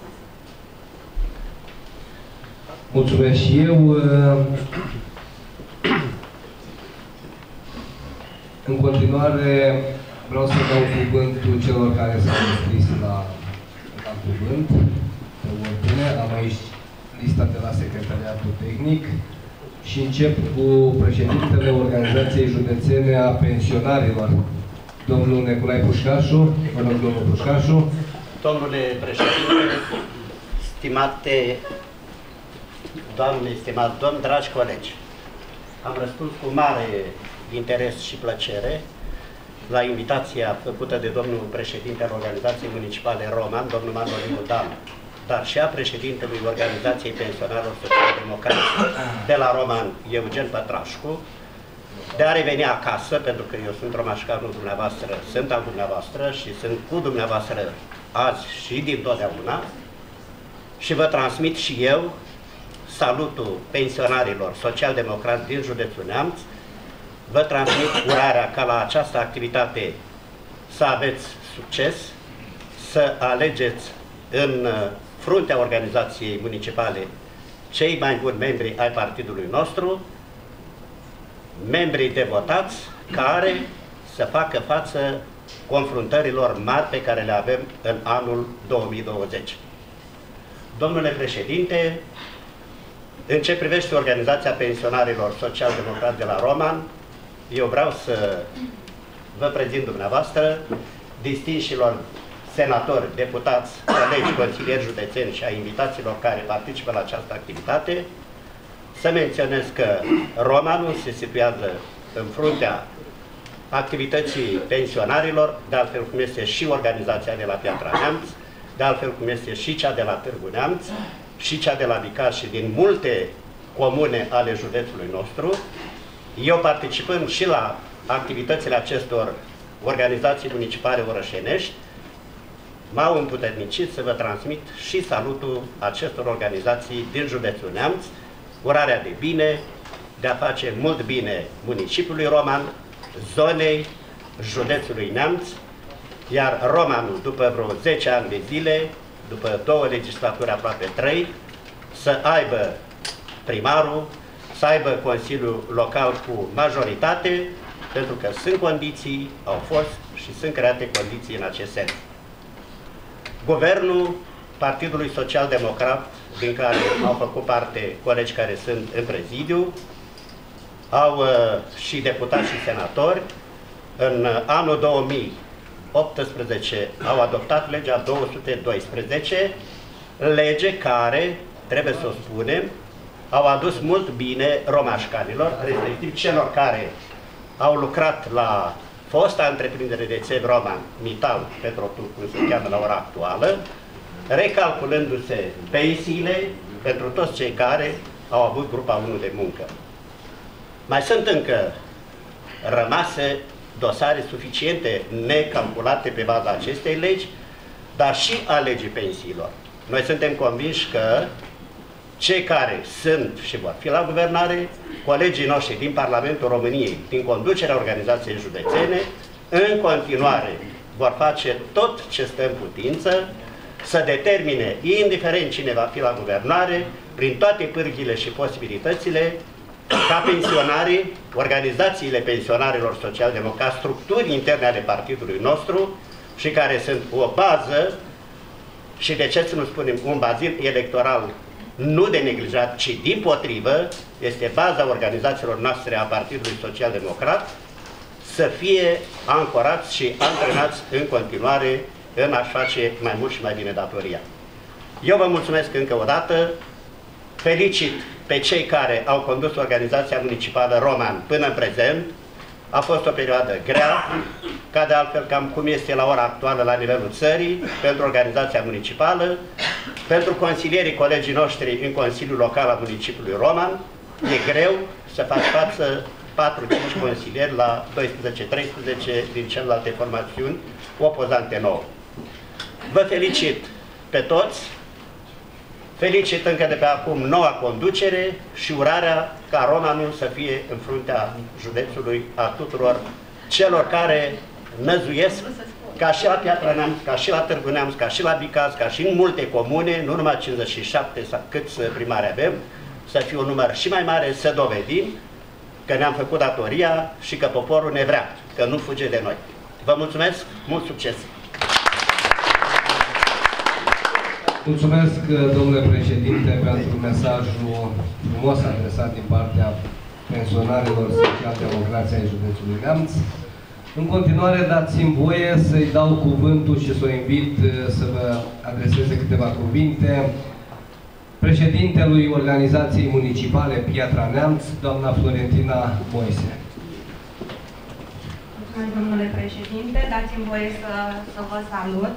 Mulțumesc și eu. În continuare, vreau să dau cuvântul celor care s-au înscris la cuvânt, pe ordine. Am aici lista de la Secretariatul Tehnic și încep cu președintele Organizației Județene a Pensionarilor, domnul Nicolae Pușcașu. Vă rog, domnul Pușcașu. Domnule președinte, stimate doamne, stimați domni, dragi colegi, am răspuns cu mare interes și plăcere la invitația făcută de domnul președinte al Organizației Municipale Roman, domnul Manoliu Dan, dar și a președintelui Organizației Pensionarilor Social-Democrați de la Roman, Eugen Pătrașcu, de a reveni acasă, pentru că eu sunt romașcanul dumneavoastră, sunt al dumneavoastră și sunt cu dumneavoastră azi și din totdeauna, și vă transmit și eu salutul pensionarilor social-democrați din județul Neamț. Vă transmit urarea ca la această activitate să aveți succes, să alegeți în fruntea organizației municipale cei mai buni membri ai partidului nostru, membrii devotați care să facă față confruntărilor mari pe care le avem în anul două mii douăzeci. Domnule președinte, în ce privește Organizația Pensionarilor Social-Democrați de la Roman, eu vreau să vă prezint dumneavoastră, distinșilor senatori, deputați, colegi, consilieri județeni și a invitaților care participă la această activitate, să menționez că Romanul se situează în fruntea activității pensionarilor, de altfel cum este și organizația de la Piatra Neamț, de altfel cum este și cea de la Târgu Neamț, și cea de la Vicar și din multe comune ale județului nostru. Eu participând și la activitățile acestor organizații municipale orășenești, m-au împuternicit să vă transmit și salutul acestor organizații din județul Neamț, urarea de bine, de a face mult bine municipiului Roman, zonei, județului Neamț, iar Romanul, după vreo zece ani de zile, după două legislaturi, aproape trei, să aibă primarul, să aibă Consiliul Local cu majoritate, pentru că sunt condiții, au fost și sunt create condiții în acest sens. Guvernul Partidului Social-Democrat, din care au făcut parte colegi care sunt în prezidiu, au uh, și deputați și senatori, în uh, anul două mii optsprezece au adoptat legea două sute doisprezece, lege care, trebuie să o spunem, au adus mult bine romașcanilor, respectiv celor care au lucrat la fosta întreprindere de țevi Roman, Mital, Petrotur, cum se cheamă la ora actuală, recalculându-se pensiile pentru toți cei care au avut grupa unu de muncă. Mai sunt încă rămase dosare suficiente necalculate pe baza acestei legi, dar și a legii pensiilor. Noi suntem convinși că cei care sunt și vor fi la guvernare, colegii noștri din Parlamentul României, din conducerea organizației județene, în continuare vor face tot ce stă în putință să determine, indiferent cine va fi la guvernare, prin toate pârghile și posibilitățile, ca pensionarii, organizațiile pensionarilor social-democrați, structuri interne ale partidului nostru și care sunt o bază și, de ce să nu spunem, un bazin electoral nu de neglijat, ci dimpotrivă, este baza organizațiilor noastre a Partidului Social-Democrat, să fie ancorați și antrenați în continuare în a-și face mai mult și mai bine datoria. Eu vă mulțumesc încă o dată, felicit pe cei care au condus organizația municipală Roman până în prezent. A fost o perioadă grea, ca de altfel cam cum este la ora actuală la nivelul țării, pentru organizația municipală, pentru consilierii colegii noștri în Consiliul Local al municipiului Roman. E greu să faci față patru cinci consilieri la doisprezece treisprezece din celelalte formațiuni opozante nouă. Vă felicit pe toți, felicit încă de pe acum noua conducere și urarea ca Romanul să fie în fruntea județului a tuturor celor care năzuiesc, ca și la Piatra Neamț, ca și la Târgu Neamț, ca și la Bicaz, ca și în multe comune, nu numai cincizeci și șapte sau câți primari avem, să fie un număr și mai mare, să dovedim că ne-am făcut datoria și că poporul ne vrea, că nu fuge de noi. Vă mulțumesc, mult succes! Mulțumesc, domnule președinte, pentru mesajul frumos adresat din partea pensionarilor social-democrații ai județului Neamț. În continuare, dați-mi voie să-i dau cuvântul și să o invit să vă adreseze câteva cuvinte președintelui organizației municipale Piatra Neamț, doamna Florentina Moise. Mulțumesc, domnule președinte. Dați-mi voie să, să vă salut.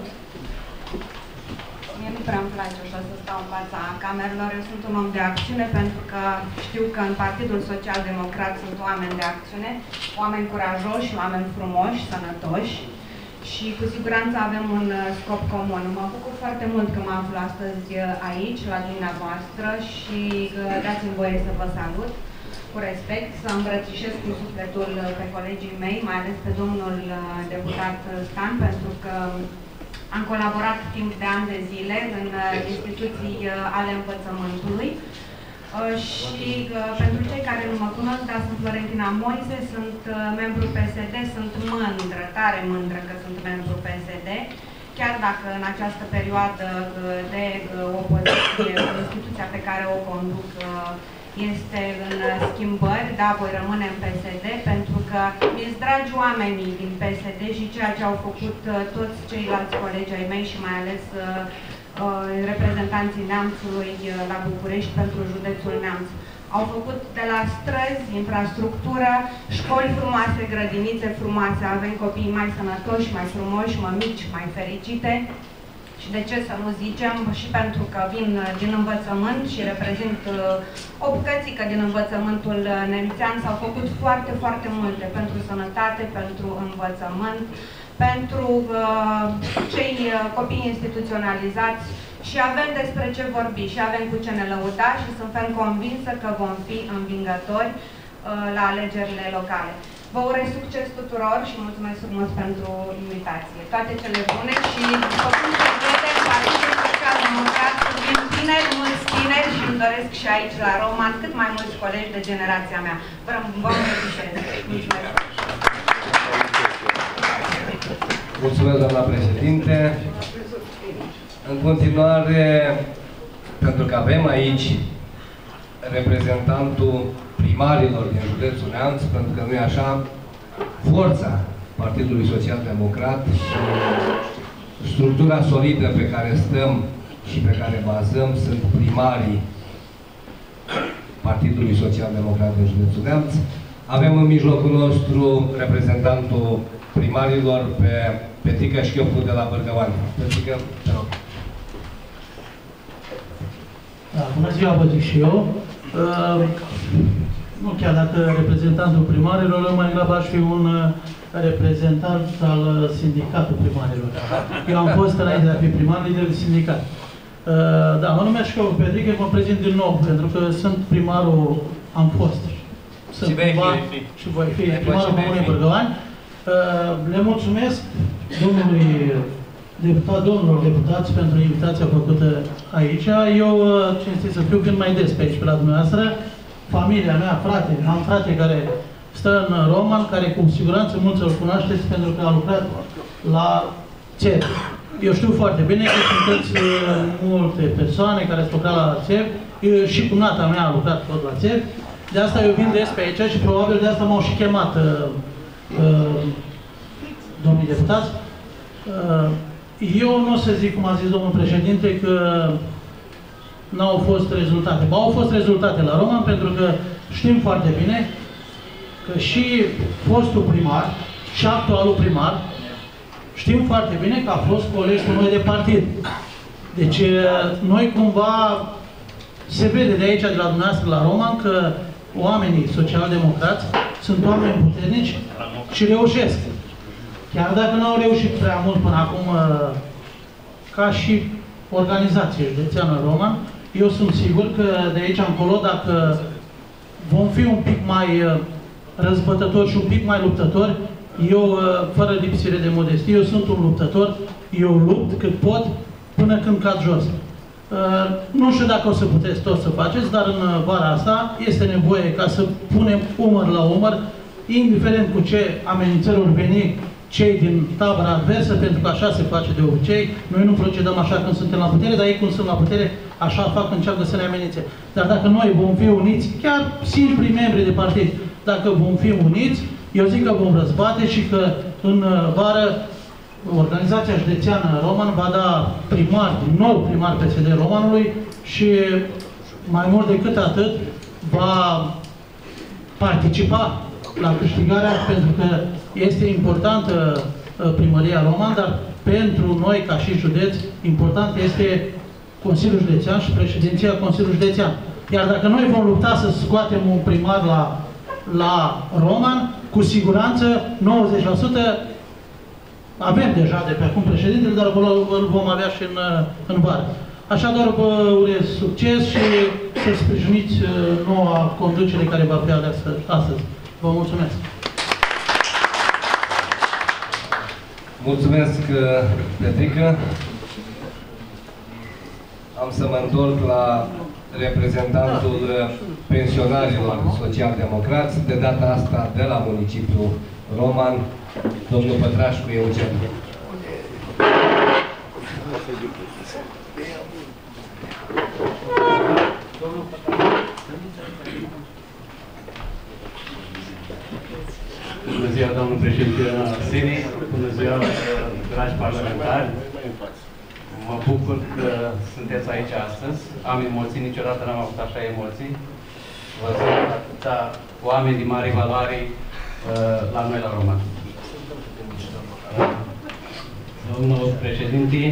Mie nu prea îmi place așa să stau în fața camerelor. Eu sunt un om de acțiune pentru că știu că în Partidul Social-Democrat sunt oameni de acțiune, oameni curajoși, oameni frumoși, sănătoși și cu siguranță avem un scop comun. Mă bucur foarte mult că mă aflu astăzi aici, la dumneavoastră și dați-mi voie să vă salut cu respect, să îmbrățișez cu sufletul pe colegii mei, mai ales pe domnul deputat Stan, pentru că am colaborat timp de ani de zile în instituții ale învățământului și pentru cei care nu mă cunosc, dar sunt Florentina Moise, sunt membru P S D, sunt mândră, tare mândră că sunt membru P S D, chiar dacă în această perioadă de opoziție, instituția pe care o conduc este în schimbări, da, voi rămâne în P S D, pentru că mi-s dragi oamenii din P S D și ceea ce au făcut toți ceilalți colegi ai mei și mai ales uh, reprezentanții Neamțului la București pentru județul Neamț. Au făcut de la străzi, infrastructură, școli frumoase, grădinițe frumoase, avem copii mai sănătoși, mai frumoși, mămici, mai fericite. Și de ce să nu zicem, și pentru că vin din învățământ și reprezint o bucățică din învățământul nemțean, s-au făcut foarte, foarte multe pentru sănătate, pentru învățământ, pentru uh, cei copii instituționalizați și avem despre ce vorbi și avem cu ce ne lăuda și sunt ferm convinsă că vom fi învingători uh, la alegerile locale. Vă urez succes tuturor și mulțumesc frumos pentru invitație. Toate cele bune și după cum se vede, Partidul Social-Democrat vin tineri, mulți tineri și îmi doresc și aici la Roman cât mai mulți colegi de generația mea. Vă mulțumesc. Mulțumesc. Mulțumesc, doamna președinte. În continuare, pentru că avem aici reprezentantul primarilor din județul Neamț, pentru că nu e așa, forța Partidului Social-Democrat și structura solidă pe care stăm și pe care bazăm sunt primarii Partidului Social-Democrat din județul Neamț. Avem în mijlocul nostru reprezentantul primarilor pe Petrică Șchiopu de la Bărgăoani. Petrică, te rog. Da, bună ziua, vă zic și eu. Uh, nu chiar dacă reprezentantul primarilor, mai degrabă aș fi un reprezentant al sindicatului primarilor. Eu am fost înainte de a fi primar, lider de sindicat. Uh, da, mă numesc eu Petrică, mă prezint din nou, pentru că sunt primarul, am fost. Sunt și vei fi. Și voi fi primarul Comunei Bărgăoani. Uh, le mulțumesc domnului deputat, domnilor deputați pentru invitația făcută aici. Eu, cinstit să fiu, vin mai des pe aici, pe la dumneavoastră. Familia mea, frate, am frate care stă în Roman, care cu siguranță mulți îl cunoașteți pentru că a lucrat la C E V. Eu știu foarte bine că sunteți multe persoane care ați lucrat la C E V. Eu, și cumnata mea a lucrat tot la C E V. De asta eu vin des pe aici și probabil de asta m-au și chemat uh, uh, domnii deputați. Uh, Eu nu o să zic, cum a zis domnul președinte, că n-au fost rezultate. Ba, au fost rezultate la Roman, pentru că știm foarte bine că și fostul primar și actualul primar știm foarte bine că a fost colegi cu noi de partid. Deci, noi cumva se vede de aici, de la dumneavoastră la Roman, că oamenii social-democrați sunt oameni puternici și reușesc. Chiar dacă nu au reușit prea mult până acum, ca și organizație județeană Roman, eu sunt sigur că de aici încolo, dacă vom fi un pic mai răzbătători și un pic mai luptători, eu, fără lipsire de modestie, eu sunt un luptător, eu lupt cât pot până când cad jos. Nu știu dacă o să puteți tot să faceți, dar în vara asta este nevoie ca să punem umăr la umăr, indiferent cu ce amenințări vor veni cei din tabăra adversă, pentru că așa se face de obicei. Noi nu procedăm așa când suntem la putere, dar ei când sunt la putere, așa fac, încearcă să ne amenințe. Dar dacă noi vom fi uniți, chiar simpli membri de partid, dacă vom fi uniți, eu zic că vom răzbate și că în vară organizația județeană Roman va da primar, din nou primar P S D Romanului și mai mult decât atât va participa la câștigarea, pentru că este importantă primăria Roman, dar pentru noi, ca și județ, important este Consiliul Județean și președinția Consiliului Județean. Iar dacă noi vom lupta să scoatem un primar la, la Roman, cu siguranță nouăzeci la sută avem deja de pe acum președintele, dar îl vom avea și în, în vară. Așadar, vă urez succes și să sprijiniți noua conducere care va fi aleasă astăzi. Vă mulțumesc! Mulțumesc, Petrică. Am să mă întorc la reprezentantul pensionarilor social-democrați, de data asta de la municipiul Roman, domnul Pătrașcu Eugen. Bună ziua, domnul președinte al Senei, bună ziua, dragi parlamentari. Mă bucur că sunteți aici astăzi. Am emoții, niciodată n-am avut așa emoții. Văzut atâția oameni de mare valoare la noi la Roman. Domnul președinte,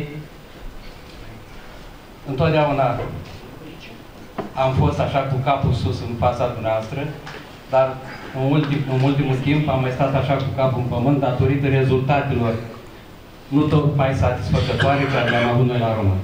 întotdeauna am fost așa cu capul sus în fața dumneavoastră, dar în, ultim, în ultimul timp am mai stat așa cu capul în pământ datorită rezultatelor nu tocmai satisfăcătoare care le-am avut noi la Roman.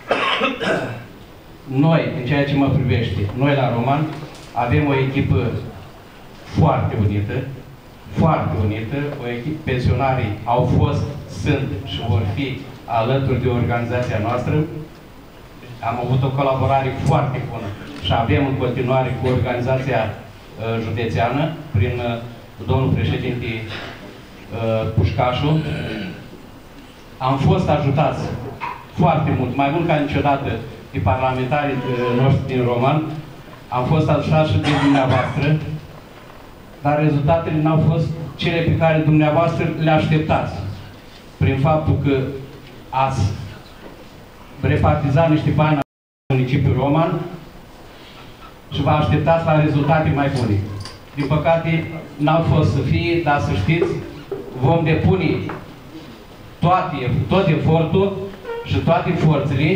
Noi, în ceea ce mă privește, noi la Roman avem o echipă foarte unită, foarte unită, o echipă, pensionarii au fost, sunt și vor fi alături de organizația noastră. Am avut o colaborare foarte bună și avem în continuare cu organizația uh, județeană, prin uh, domnul președinte uh, Pușcașu. Am fost ajutați foarte mult, mai mult ca niciodată, de parlamentarii noștri din Roman. Am fost ajutați și de dumneavoastră, dar rezultatele n-au fost cele pe care dumneavoastră le așteptați. Prin faptul că ați repartizat niște bani la municipiul Roman și vă așteptați la rezultate mai bune. Din păcate, n-au fost să fie, dar să știți, vom depune toate, tot efortul și toate forțele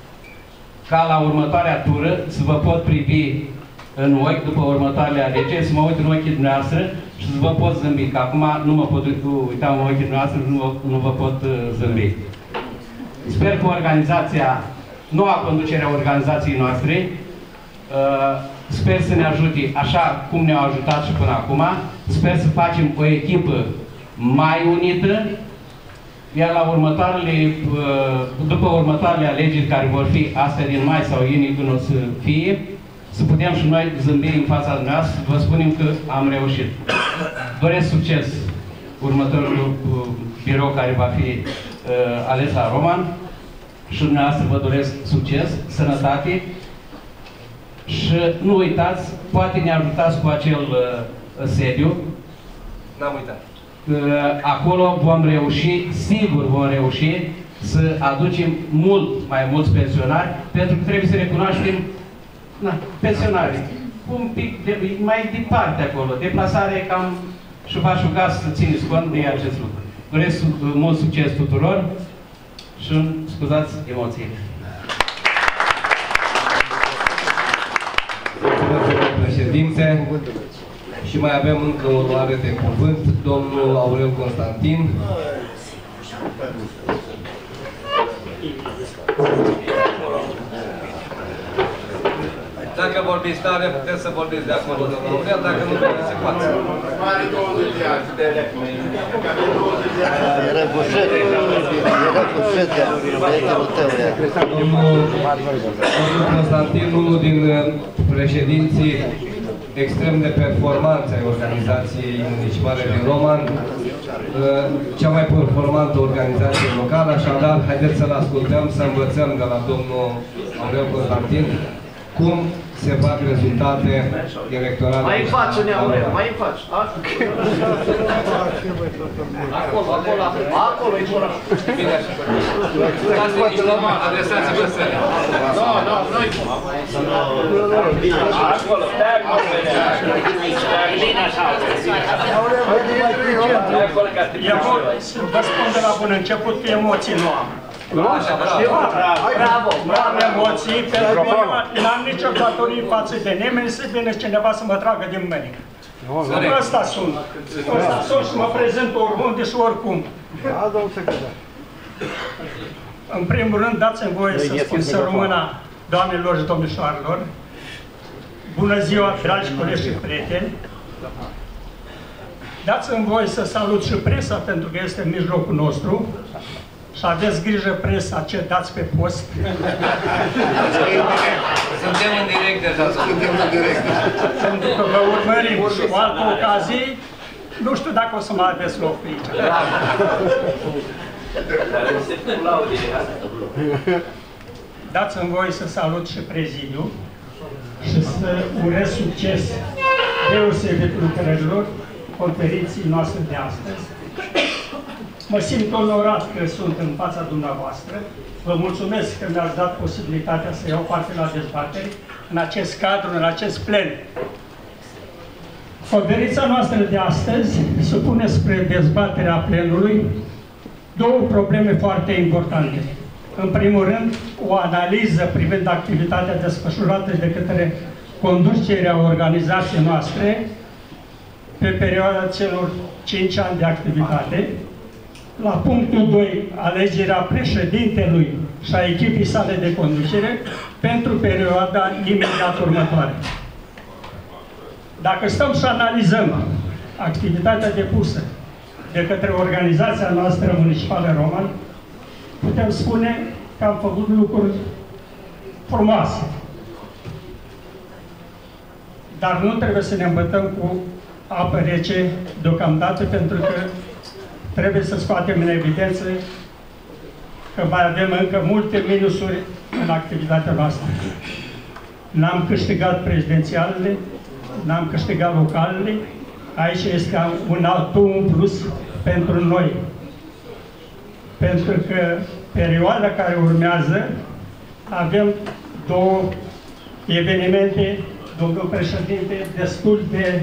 ca la următoarea tură să vă pot privi în ochi după următoarele alegeri, să mă uit în ochii dumneavoastră și să vă pot zâmbi, că acum nu mă pot uita în ochii dumneavoastră și nu vă, nu vă pot zâmbi. Sper că organizația, noua conducere a organizației noastre, sper să ne ajute așa cum ne-au ajutat și până acum, sper să facem o echipă mai unită, iar la următoarele, după următoarele alegeri care vor fi astea din mai sau iunie când o să fie, să putem și noi zâmbi în fața dumneavoastră, vă spunem că am reușit. Doresc succes următorul birou care va fi uh, ales la Roman și dumneavoastră vă doresc succes, sănătate și nu uitați, poate ne ajutați cu acel uh, sediu. N-am uitat. Acolo vom reuși, sigur vom reuși, să aducem mult mai mulți pensionari, pentru că trebuie să recunoaștem na, pensionarii. Un pic de, mai departe acolo. Deplasarea e cam și v-aș ruga să țineți cont de acest lucru. Doresc mult succes tuturor și scuzați emoțiile. Mulțumesc, președinte. Și mai avem încă o luare de cuvânt, domnul Aurel Constantin. Dacă vorbiți tare, puteți să vorbiți de acolo, domnul Aurel, dacă nu vreți să față. Era bușete, era bușete, prietenul tău. Domnul Constantin, unul din președinții extrem de performanți ai organizației municipale din Roman, cea mai performantă organizație locală, așadar, haideți să-l ascultăm, să învățăm de la domnul Aurel Constantin cum se fac rezultate electorale. Mai în față, Neaurel, mai în față. Acolo, acolo, acolo, e bun. Bine așa. Adresați-vă sări. Nu, nu, nu-i bun. Acolo, de acolo, bine așa. Vă spun de la bun început că emoții nu am. Bravo! Nu am emoții, pentru că n-am nicio datorie față de nimeni să vină cineva să mă tragă din mâini. Ăsta sunt. Ăsta sunt și mă prezint oriunde și oricum. În primul rând, dați-mi voie să spun să rămână doamnelor și domnișoarelor. Bună ziua, dragi colegi și prieteni. Dați-mi voie să salut și presa, pentru că este în mijlocul nostru. Și aveți grijă presa ce dați pe post. Suntem în direct deja. Suntem în direct. Pentru că vă urmărim și cu alte ocazii, nu știu dacă o să mai aveți loc pe aici. Dați-mi voie să salut și prezidiu și să urez succes deosebit lucrărilor conferinței noastre de astăzi. Mă simt onorat că sunt în fața dumneavoastră. Vă mulțumesc că mi-ați dat posibilitatea să iau parte la dezbateri în acest cadru, în acest plen. Conferința noastră de astăzi se pune spre dezbaterea plenului două probleme foarte importante. În primul rând, o analiză privind activitatea desfășurată de către conducerea organizației noastre pe perioada celor cinci ani de activitate. La punctul doi, alegerea președintelui și a echipii sale de conducere pentru perioada imediat următoare. Dacă stăm și analizăm activitatea depusă de către organizația noastră municipală Roman, putem spune că am făcut lucruri frumoase. Dar nu trebuie să ne îmbătăm cu apă rece deocamdată, pentru că trebuie să scoatem în evidență că mai avem încă multe minusuri în activitatea noastră. N-am câștigat prezidențialele, n-am câștigat localele, aici este un alt un plus pentru noi. Pentru că perioada care urmează avem două evenimente, domnul președinte, destul de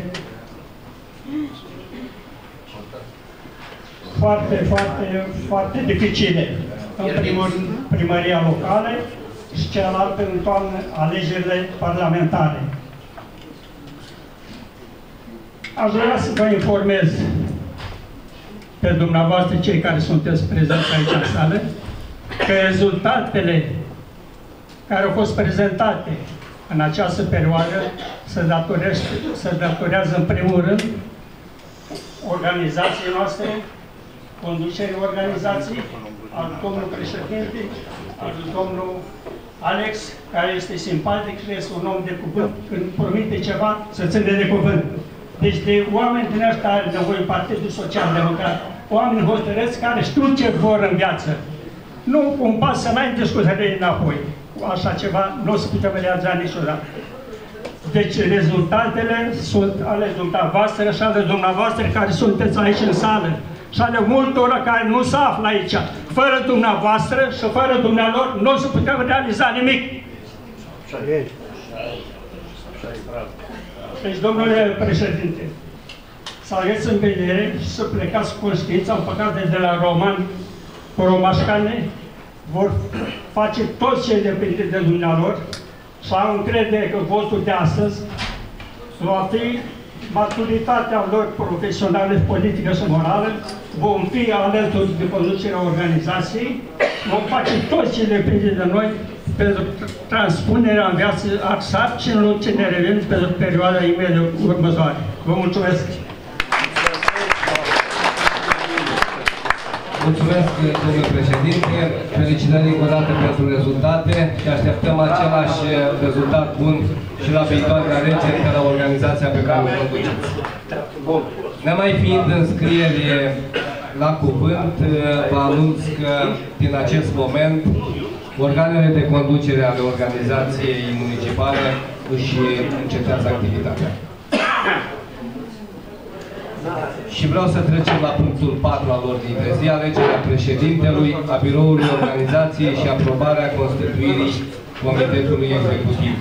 foarte, foarte, foarte dificile. În primul rând, primăria locală și cealaltă în toamnă, alegerile parlamentare. Aș vrea să vă informez pe dumneavoastră, cei care sunteți prezenți aici în sală, că rezultatele care au fost prezentate în această perioadă se, se datorează în primul rând organizației noastre, conducerii organizației, al domnului președinte, al domnul Alex, care este simpatic și este un om de cuvânt. Când promite ceva, să ține de cuvânt. Deci de oameni din ăștia are nevoie Partidul Social Democrat. Oameni hotărâți care știu ce vor în viață. Nu un pas să n-ai discuție înapoi. Așa ceva nu o să putem realiza niciodată. Deci rezultatele sunt ale dumneavoastră și ale dumneavoastră care sunteți aici în sală. Și ale multora care nu se află aici. Fără dumneavoastră și fără dumnealor nu o să putem realiza nimic. Deci, domnule președinte, să aveți în vedere și să plecați cu conștiința, în păcate de la Roman, cu romașcane, vor face tot ce depinde de dumnealor și am încredere că votul de astăzi va fi maturitatea lor profesională, politică și morală, vom fi alături de conducerea organizației, vom face tot ce depinde de noi pentru transpunerea în viață a sarcinilor ce ne revin pentru perioada imediat următoare. Vă mulțumesc! Mulțumesc, domnule președinte. Felicitări încă o dată pentru rezultate și așteptăm același rezultat bun și la viitoarele alegeri ca la organizația pe care o conduceți. Nemai fiind înscrieri la cuvânt, vă anunț că din acest moment organele de conducere ale organizației municipale își încetează activitatea. Și vreau să trecem la punctul patru al ordinii de zi, alegerea președintelui, a biroului organizației și aprobarea constituirii Comitetului Executiv.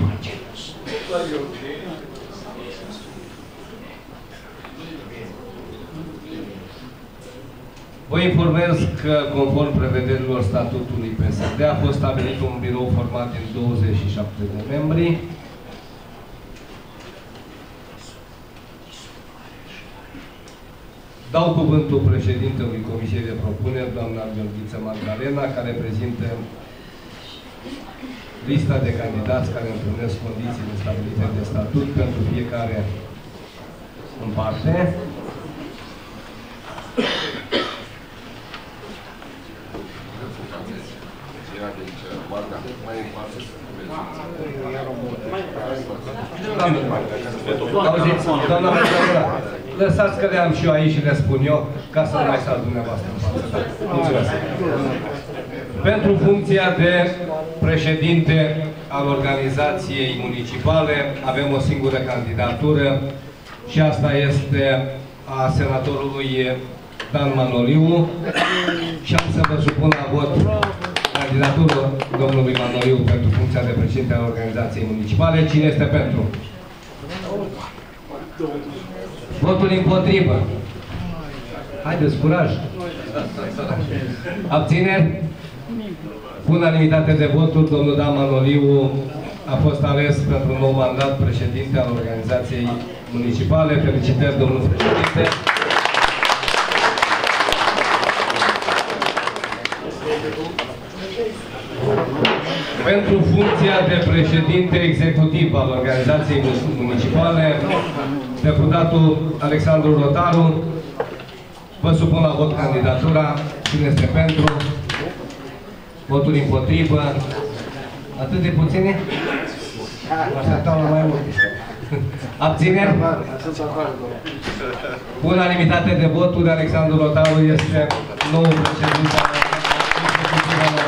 Vă informez că, conform prevederilor statutului P S D, a fost stabilit un birou format din douăzeci și șapte de membri. Dau cuvântul președintelui Comisiei de Propuneri, doamna Gheorghiță Magdalena, care prezintă lista de candidați care întrunesc condițiile stabilite de statut pentru fiecare în parte. Auziți, doamna Magdalena, lăsați că le-am și eu aici și le spun eu, ca să nu mai stați dumneavoastră în față. Mulțumesc. Pentru funcția de președinte al organizației municipale avem o singură candidatură și asta este a senatorului Dan Manoliu și am să vă supun la vot candidatura domnului Manoliu pentru funcția de președinte al organizației municipale. Cine este pentru? Votul împotrivă. Haideți, curaj! Abțineri? Cu unanimitate de voturi, domnul Dan Manoliu a fost ales pentru un nou mandat președinte al organizației municipale. Felicitări, domnul președinte! Pentru funcția de președinte executiv al organizației municipale, deputatul Alexandru Rotaru, vă supun la vot candidatura. Cine este pentru? Votul împotrivă. Atât de puține? Așteptam la mai mult. Abțineri? Cu unanimitate de voturi, Alexandru Rotaru este noul președinte al organizației.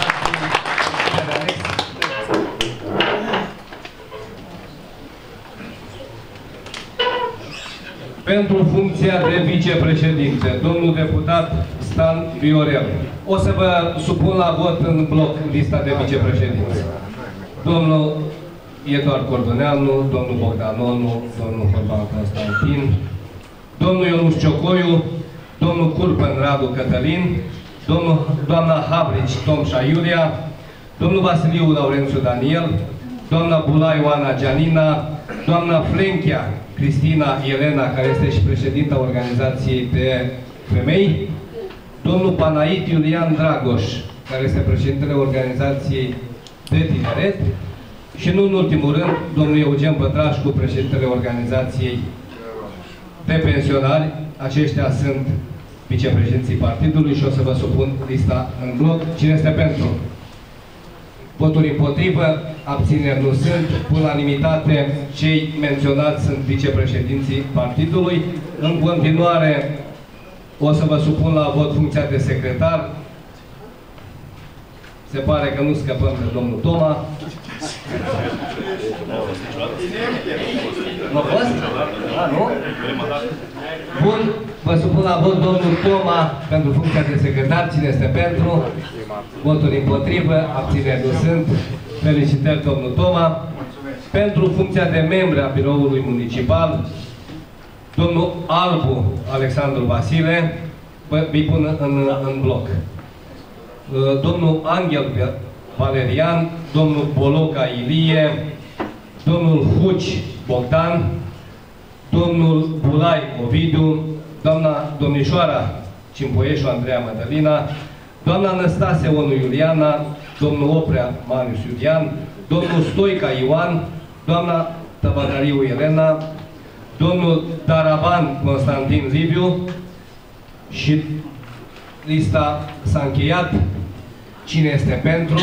Pentru funcția de vicepreședinte, domnul deputat Stan Viorel. O să vă supun la vot în bloc lista de vicepreședinți. Domnul Eduard Cordoneanu, domnul Bogdanonu, domnul Horban Constantin, domnul Ionuș Ciocoiu, domnul Curpen Radu Cătălin, domnul, doamna Havrici Tomșa Iulia, domnul Vasiliu Laurențiu Daniel, doamna Bulaiu Ana Gianina, doamna Flenchea Cristina Elena, care este și președinta organizației de femei, domnul Panait Iulian Dragoș, care este președintele organizației de tineret și, nu în ultimul rând, domnul Eugen Pătrașcu, președintele organizației de pensionari. Aceștia sunt vicepreședinții partidului și o să vă supun lista în bloc. Cine este pentru? Voturi împotrivă, abțineri nu sunt. Cu unanimitate, cei menționați sunt vicepreședinții partidului. În continuare, o să vă supun la vot funcția de secretar. Se pare că nu scăpăm de domnul Toma. Nu a fost? A, nu? Bun, vă supun la vot domnul Toma pentru funcția de secretar. Cine este pentru? Voturi împotrivă, abțineri nu sunt. Felicitări, domnul Toma. Pentru funcția de membru a biroului municipal, domnul Albu Alexandru Vasile, îi pun în, în bloc. Domnul Angel Valerian, domnul Boloca Ilie, domnul Huci Bogdan, domnul Bulai Ovidiu, doamna domnișoara Cimpoieșu Andreea Mădălina, doamna Năstase Onu Iuliana, domnul Oprea Marius Iulian, domnul Stoica Ioan, doamna Tăbădariu Elena, domnul Daraban Constantin Liviu și lista s-a încheiat. Cine este pentru?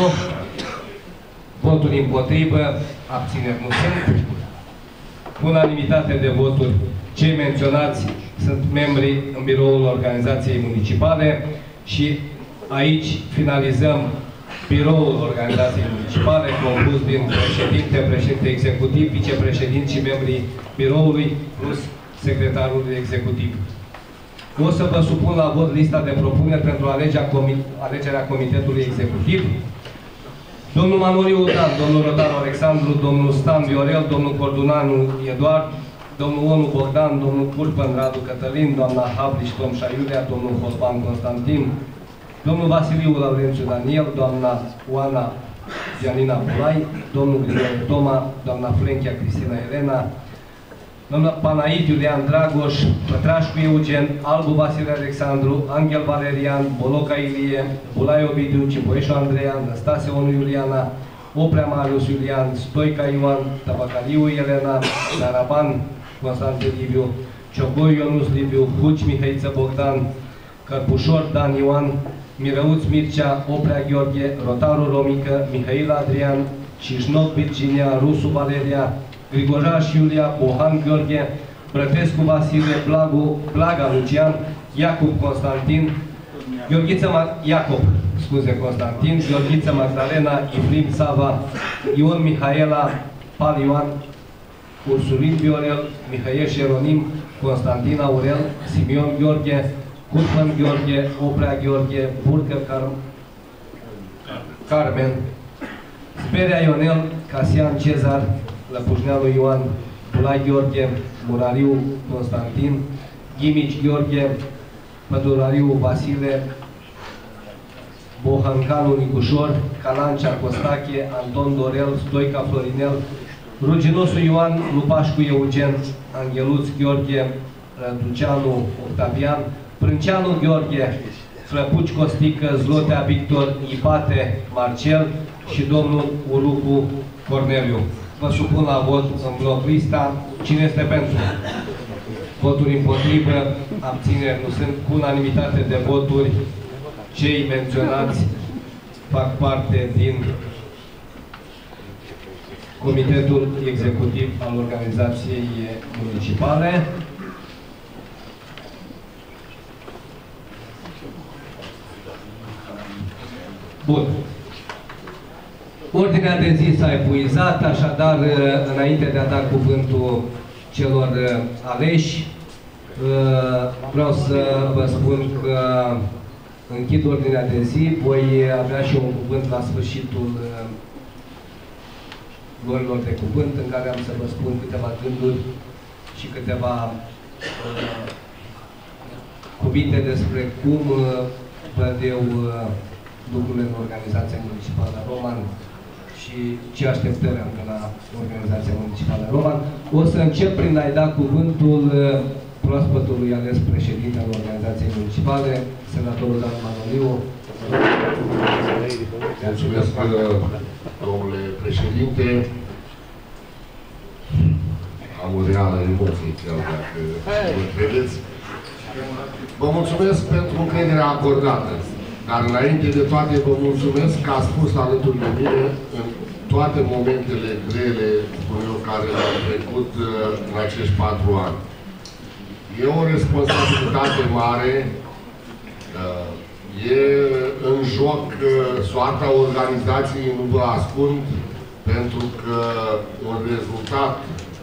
Voturi împotrivă, abțineri nu sunt. Unanimitate de voturi. Cei menționați sunt membri în biroul organizației municipale și aici finalizăm biroul organizației municipale, compus din președinte, președinte executiv, vicepreședinți și membrii biroului, plus secretarul executiv. O să vă supun la vot lista de propuneri pentru alegerea, comi alegerea comitetului executiv. Domnul Manoliu Dan, domnul Rotaru Alexandru, domnul Stan Viorel, domnul Cordunanu Eduard, domnul Onu Bogdan, domnul Curpăn Radu Cătălin, doamna Habliș Tomșa Iulia, domnul Holban Constantin, domnul Vasiliu Laurențiu Daniel, doamna Oana Gianina Bulai, domnul Grigore Toma, doamna Flenchia Cristina Elena, doamna Panait Iulian Dragoș, Pătrașcu Eugen, Albu Vasile Alexandru, Angel Valerian, Boloca Ilie, Bulai Ovidiu, Cipoișu Andreea, Năstase Onu Iuliana, Oprea Marius Iulian, Stoica Ioan, Tabacaliu Elena, Naraban Constantin Liviu, Ciogoi Ionus Liviu, Huci Mihăiță Bogdan, Cărpușor Dan Ioan, Mirăuț Mircea, Oprea Gheorghe, Rotaru Romică, Mihail Adrian, Cișnoc Virginia, Rusu Valeria, Grigojaș Iulia, Bohan Gheorghe, Brătescu Vasile, Blagu, Blaga Lucian, Iacob Constantin, Gheorghiță Ma Iacob, scuze Constantin, Gheorghiță Magdalena, Iflim Sava, Ion Mihaela, Pal Ioan, Ursulin Viorel, Mihaieș Ieronim, Constantin Aurel, Simion Gheorghe, Curpăn Gheorghe, Oprea Gheorghe, Burcă Car Carmen, Sperea Ionel, Casian Cezar, Lăpușnealu Ioan, Bulai Gheorghe, Murariu Constantin, Ghimici Gheorghe, Pădurariu Vasile, Bohancanu Nicușor, Calancea Costache, Anton Dorel, Stoica Florinel, Ruginosu Ioan, Lupașcu Eugen, Angheluț Gheorghe, Răduceanu Octavian, Prânceanu Gheorghe, Flăpuci Costică, Zlotea Victor, Ipate Marcel și domnul Urucu Corneliu. Vă supun la vot în bloc lista. Cine este pentru? Voturi împotrivă, abțineri nu sunt. Cu unanimitate de voturi, cei menționați fac parte din Comitetul Executiv al Organizației Municipale. Bun. Ordinea de zi s-a epuizat, așadar, înainte de a da cuvântul celor aleși, vreau să vă spun că închid ordinea de zi, voi avea și un cuvânt la sfârșitul luărilor de cuvânt, în care am să vă spun câteva gânduri și câteva uh, cuvinte despre cum uh, văd eu uh, lucrurile în Organizația Municipală Roman și ce așteptări am de la Organizația Municipală Roman. O să încep prin a-i da cuvântul uh, proaspătului ales președinte al Organizației Municipale, senatorul Dan Manoliu. Mulțumesc, domnule președinte. Am o reală emoție, chiar dacă vă credeți. Vă mulțumesc pentru încrederea acordată. Dar înainte de toate, vă mulțumesc că ați fost alături de mine în toate momentele grele, spun eu, care le-am trecut în acești patru ani. E o responsabilitate mare. E în joc soarta organizației, nu vă ascund, pentru că un rezultat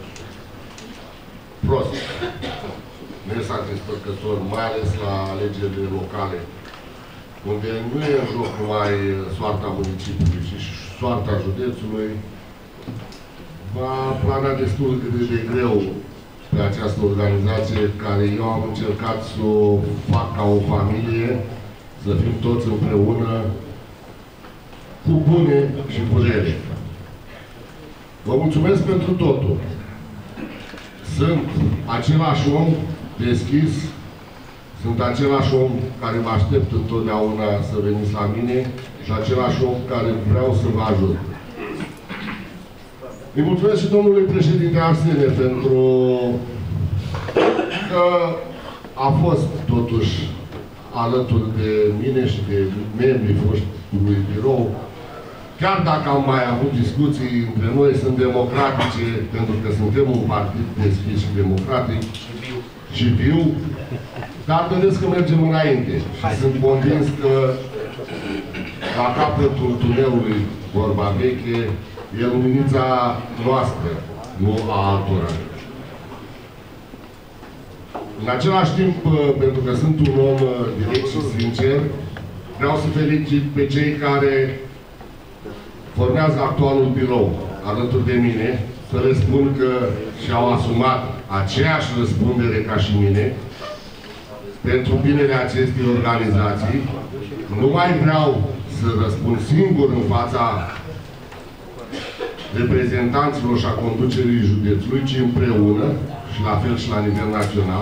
prost, nesatisfăcător, mai ales la alegerile locale, unde nu e în joc numai soarta municipiului, ci și soarta județului, va plana destul de greu pe această organizație, care eu am încercat să o fac ca o familie, să fim toți împreună, cu bune și cu rele. Vă mulțumesc pentru totul. Sunt același om deschis, sunt același om care vă aștept întotdeauna să veniți la mine și același om care vreau să vă ajut. Îi mulțumesc și domnului președinte Arsene pentru că a fost totuși alături de mine și de membrii foștului birou. Chiar dacă am mai avut discuții între noi, sunt democratice, pentru că suntem un partid deschis și democratic și viu, dar vedeți că mergem înainte și sunt convins că la capătul tunelului, vorba veche, e luminița noastră, nu a altora. În același timp, pentru că sunt un om direct și sincer, vreau să felicit pe cei care formează actualul birou alături de mine, să le spun că și-au asumat aceeași răspundere ca și mine pentru binele acestei organizații. Nu mai vreau să răspund singur în fața reprezentanților și a conducerii județului, ci împreună și la fel și la nivel național.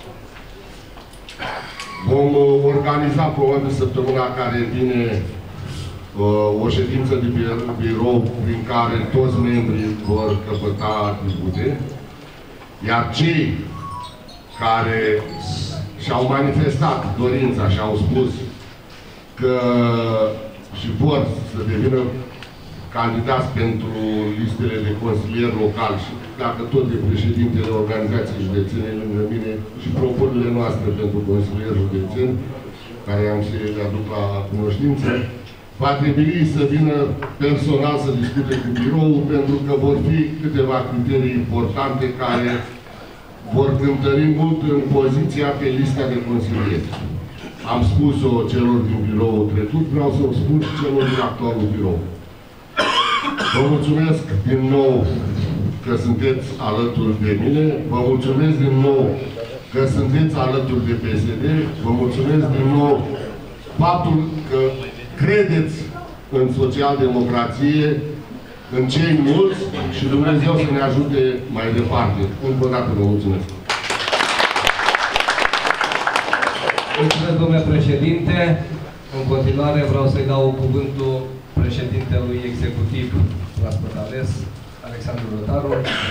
Vom organiza probabil săptămâna care vine o ședință de birou prin care toți membrii vor căpăta atribute, iar cei care și-au manifestat dorința și au spus că și vor să devină candidați pentru listele de consilier local și dacă tot de președintele organizației județene lângă mine și propunerile noastre pentru consilier județen, care am să le aduc la cunoștință, va trebui să vină personal să discute cu biroul, pentru că vor fi câteva criterii importante care vor cântări mult în poziția pe lista de consilieri. Am spus-o celor din biroul trecut, vreau să o spun și celor din actualul birou. Vă mulțumesc din nou că sunteți alături de mine, vă mulțumesc din nou că sunteți alături de P S D, vă mulțumesc din nou faptul că credeți în social-democrație, în cei mulți și Dumnezeu să ne ajute mai departe. Încă o dată vă mulțumesc. Mulțumesc, domnule președinte. În continuare vreau să-i dau cuvântul președintelui executiv proaspăt ales, Alexandru Rotaru.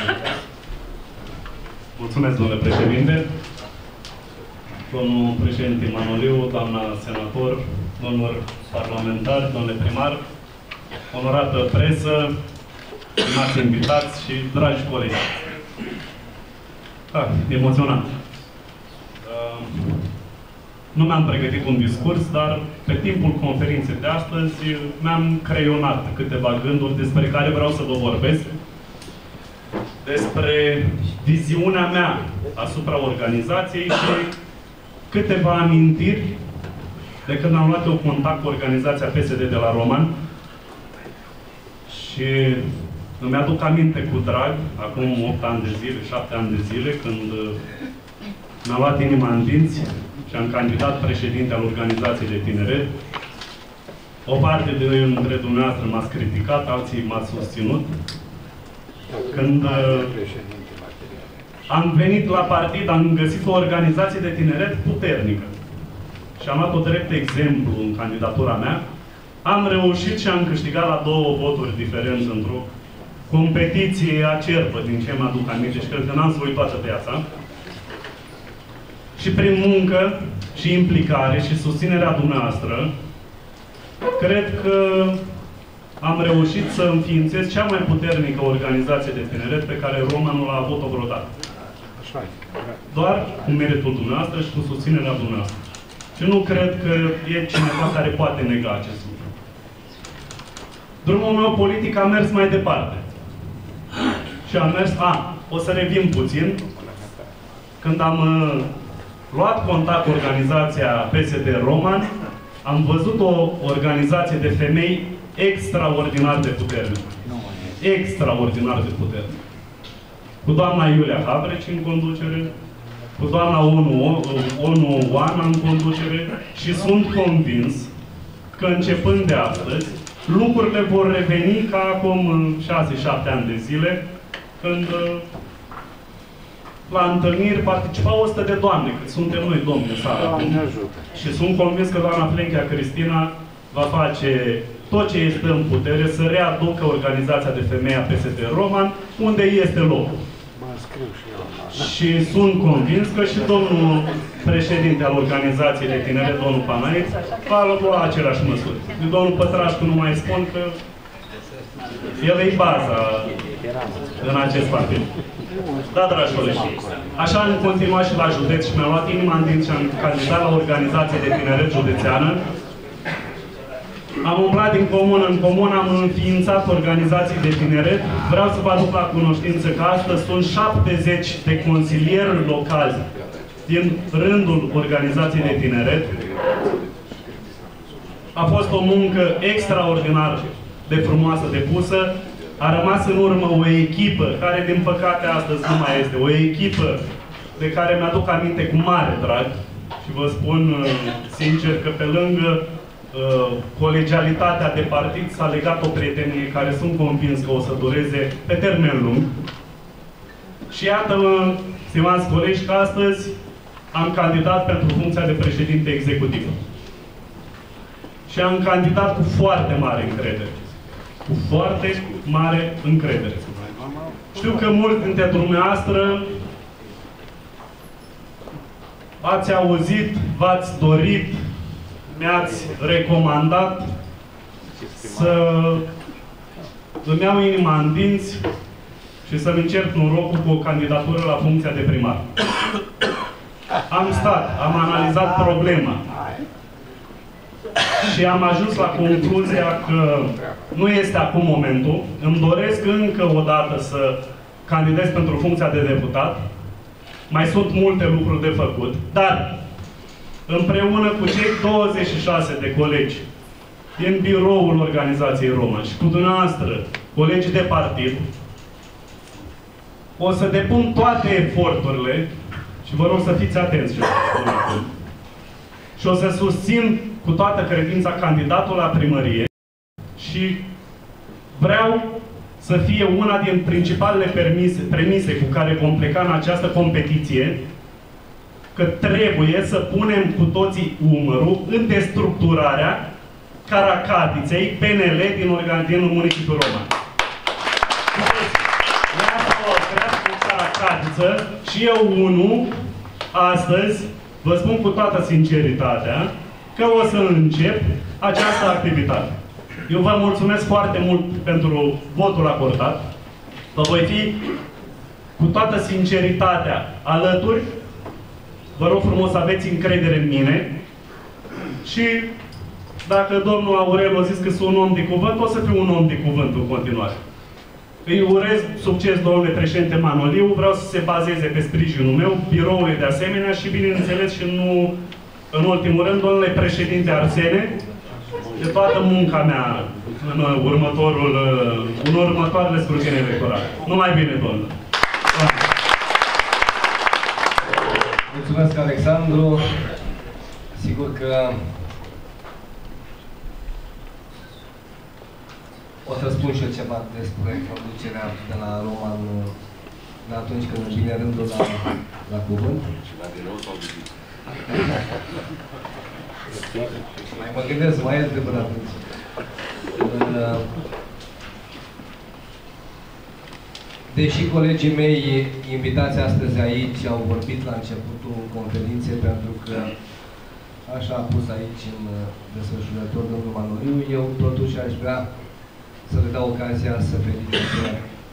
Mulțumesc, domnule președinte. Domnul președinte Manoliu, doamna senator, domnul parlamentar, domnule primar, onorată presă, stimați invitați și dragi colegi. Ah, emoționant. Uh, nu mi-am pregătit un discurs, dar pe timpul conferinței de astăzi mi-am creionat câteva gânduri despre care vreau să vă vorbesc. Despre viziunea mea asupra organizației și câteva amintiri de când am luat eu contact cu organizația P S D de la Roman. Și îmi aduc aminte cu drag, acum opt ani de zile, șapte ani de zile, când mi-a luat inima în dinți și am candidat președinte al organizației de tineret. O parte dintre dumneavoastră m-ați criticat, alții m-ați susținut. Când am venit la partid, am găsit o organizație de tineret puternică. Și am luat-o drept exemplu în candidatura mea. Am reușit și am câștigat la două voturi diferență într-o competiție acerbă, din ce mă aduc aminte, și cred că n-am să uit toată viața. Și prin muncă și implicare și susținerea dumneavoastră, cred că am reușit să înființez cea mai puternică organizație de tineret pe care Romanul a avut-o vreodată. Doar cu meritul dumneavoastră și cu susținerea dumneavoastră. Și nu cred că e cineva care poate nega acest lucru. Drumul meu politic a mers mai departe. Și a mers... A, o să revin puțin. Când am uh, luat contact cu organizația P S D Roman, am văzut o organizație de femei extraordinar de puternică. Extraordinar de puternică. Cu doamna Iulia Habreci în conducere, cu doamna Onu, Onu Oana în conducere și sunt convins că începând de astăzi, lucrurile vor reveni ca acum șase șapte ani de zile, când la întâlniri participau o sută de doamne, cât suntem noi domni în sală. Și sunt convins că doamna Plenchea Cristina va face tot ce este în putere să readucă organizația de femei a P S D Roman, unde este locul. Și sunt convins că și domnul președinte al organizației de tineret, domnul Panait, va lua aceleași măsuri. Domnul Pătrașcu nu mai spun că el e baza în acest partid. Da, dragi colegi, așa am continuat și la județ și mi-am luat inima în dinți și am candidat la organizație de tineret județeană. Am umblat din comună în comună, am înființat organizații de tineret. Vreau să vă aduc la cunoștință că astăzi sunt șaptezeci de consilieri locali din rândul organizației de tineret. A fost o muncă extraordinar de frumoasă depusă. A rămas în urmă o echipă, care din păcate astăzi nu mai este, o echipă de care mi-aduc aminte cu mare drag și vă spun sincer că pe lângă uh, colegialitatea de partid s-a legat o prietenie care sunt convins că o să dureze pe termen lung. Și iată-mă, stimați colegi, că astăzi am candidat pentru funcția de președinte executiv. Și am candidat cu foarte mare încredere. Cu foarte mare încredere. Știu că mulți dintre dumneavoastră ați auzit, v-ați dorit, mi-ați recomandat să îmi iau inima în dinți și să-mi încerc norocul cu o candidatură la funcția de primar. Am stat, am analizat problema și am ajuns la concluzia că nu este acum momentul. Îmi doresc încă o dată să candidez pentru funcția de deputat. Mai sunt multe lucruri de făcut, dar împreună cu cei douăzeci și șase de colegi din biroul organizației Roman și cu dumneavoastră, colegii de partid, o să depun toate eforturile și vă rog să fiți atenți ce o să spun acum. Și o să susțin cu toată credința candidatul la primărie și vreau să fie una din principalele permise, premise cu care vom pleca în această competiție, că trebuie să punem cu toții umărul în destructurarea caracatiței P N L din, organ, din municipiul Roman. Caracatiță și eu unul, astăzi, vă spun cu toată sinceritatea, că o să încep această activitate. Eu vă mulțumesc foarte mult pentru votul acordat. Vă voi fi cu toată sinceritatea alături. Vă rog frumos să aveți încredere în mine. Și dacă domnul Aurel a zis că sunt un om de cuvânt, o să fiu un om de cuvânt în continuare. Îi urez succes, domnule președinte Manoliu. Vreau să se bazeze pe sprijinul meu, biroului de asemenea și, bineînțeles, și nu în ultimul rând, domnule președinte Arsene, de toată munca mea în următorul, în următoarele scrutine electorale. Numai bine, domnule! Mulțumesc, Alexandru. Sigur că o să spun și eu ceva despre conducerea de la Roman de atunci când îmi vine rândul la, la cuvânt. Mai mă gândesc, mai este până atunci. Deși colegii mei invitați astăzi aici au vorbit la începutul conferinței, pentru că așa a pus aici în desfășurător domnul Manoliu, eu totuși aș vrea să le dau ocazia să felicite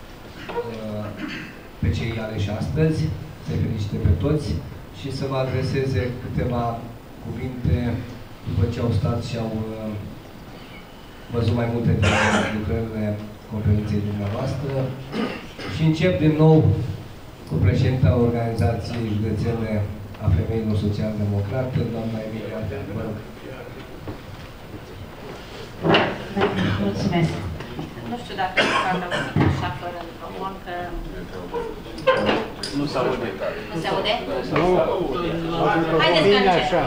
pe cei aleși astăzi, să-i felicite pe toți și să vă adreseze câteva cuvinte după ce au stat și au uh, văzut mai multe din lucrările conferinței dumneavoastră. Și încep din nou cu președinta organizației județene a femeilor social-democrate, doamna Emilia. Vă rog. Mulțumesc. Nu știu dacă s-a auzit așa fără microfon, că... Nu se aude. Nu se aude? Nu. Haideți că încep.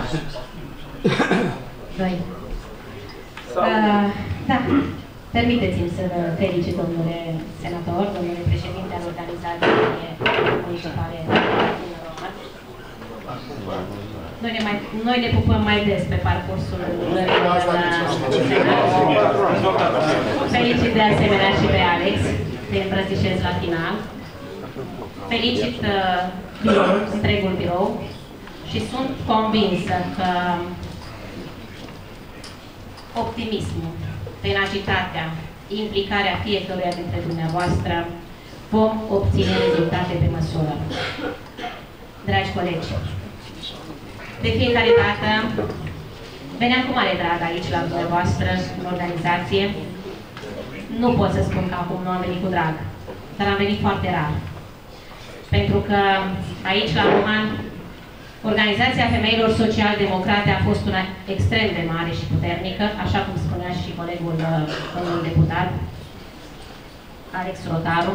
Doi. Uh, da. Permiteți-mi să vă felicit, domnule senator, domnule președinte al organizației municipale din Roman. Noi ne, mai, noi ne pupăm mai des pe parcursul lucrărilor la... Felicit de asemenea și pe Alex, te îmbrățișez la final. felicit uh, biroul, întregul birou și sunt convinsă că optimismul, tenacitatea, implicarea fiecăruia dintre dumneavoastră vom obține rezultate pe măsură. Dragi colegi, de fiecare dată veneam cu mare drag aici la dumneavoastră, în organizație. Nu pot să spun că acum nu am venit cu drag, dar am venit foarte rar. Pentru că aici la Roman, Organizația Femeilor Social-Democrate a fost una extrem de mare și puternică, așa cum spunea și colegul, domnul deputat, Alex Rotaru.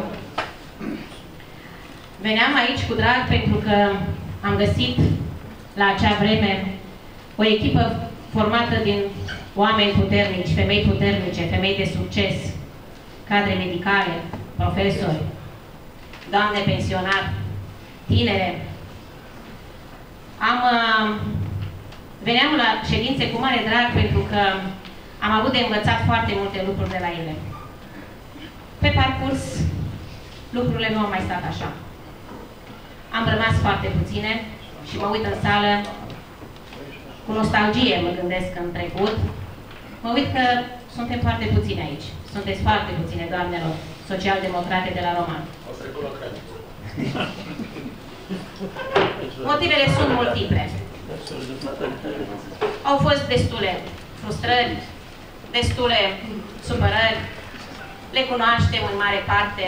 Veneam aici cu drag pentru că am găsit la acea vreme o echipă formată din oameni puternici, femei puternice, femei de succes, cadre medicale, profesori, doamne pensionari, tinere. Am, veneam la ședințe cu mare drag pentru că am avut de învățat foarte multe lucruri de la ele. Pe parcurs, lucrurile nu au mai stat așa. Am rămas foarte puține și mă uit în sală, cu nostalgie mă gândesc în trecut. Mă uit că suntem foarte puțini aici. Sunteți foarte puține, doamnelor, social-democrate de la Roman. Motivele sunt multiple. Au fost destule frustrări, destule supărări, le cunoaștem în mare parte.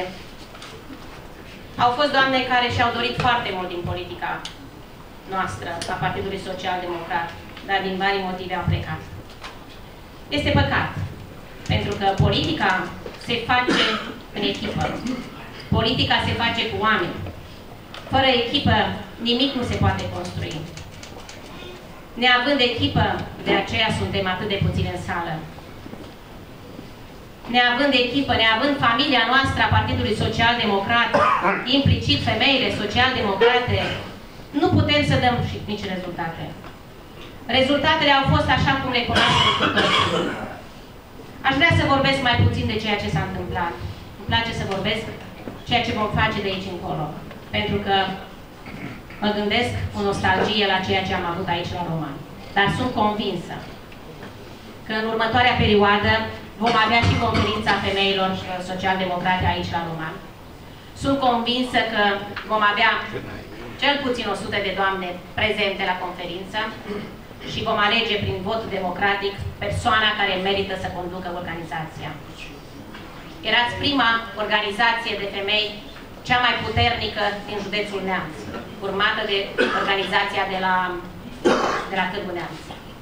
Au fost doamne care și-au dorit foarte mult din politica noastră, a Partidului Social-Democrat, dar din vari motive au plecat. Este păcat, pentru că politica se face în echipă. Politica se face cu oameni. Fără echipă, nimic nu se poate construi. Neavând echipă, de aceea suntem atât de puțini în sală. Neavând echipă, neavând familia noastră a Partidului Social-Democrat, implicit femeile social-democrate, nu putem să dăm nici rezultate. Rezultatele au fost așa cum le cunoaștem cu toții. Aș vrea să vorbesc mai puțin de ceea ce s-a întâmplat. Îmi place să vorbesc ceea ce vom face de aici încolo. Pentru că mă gândesc cu nostalgie la ceea ce am avut aici la Roman. Dar sunt convinsă că în următoarea perioadă vom avea și conferința femeilor social-democrate aici la Roman. Sunt convinsă că vom avea cel puțin o sută de doamne prezente la conferință și vom alege prin vot democratic persoana care merită să conducă organizația. Erați prima organizație de femei cea mai puternică din județul Neamț, urmată de organizația de la, de la Târgu Neamț.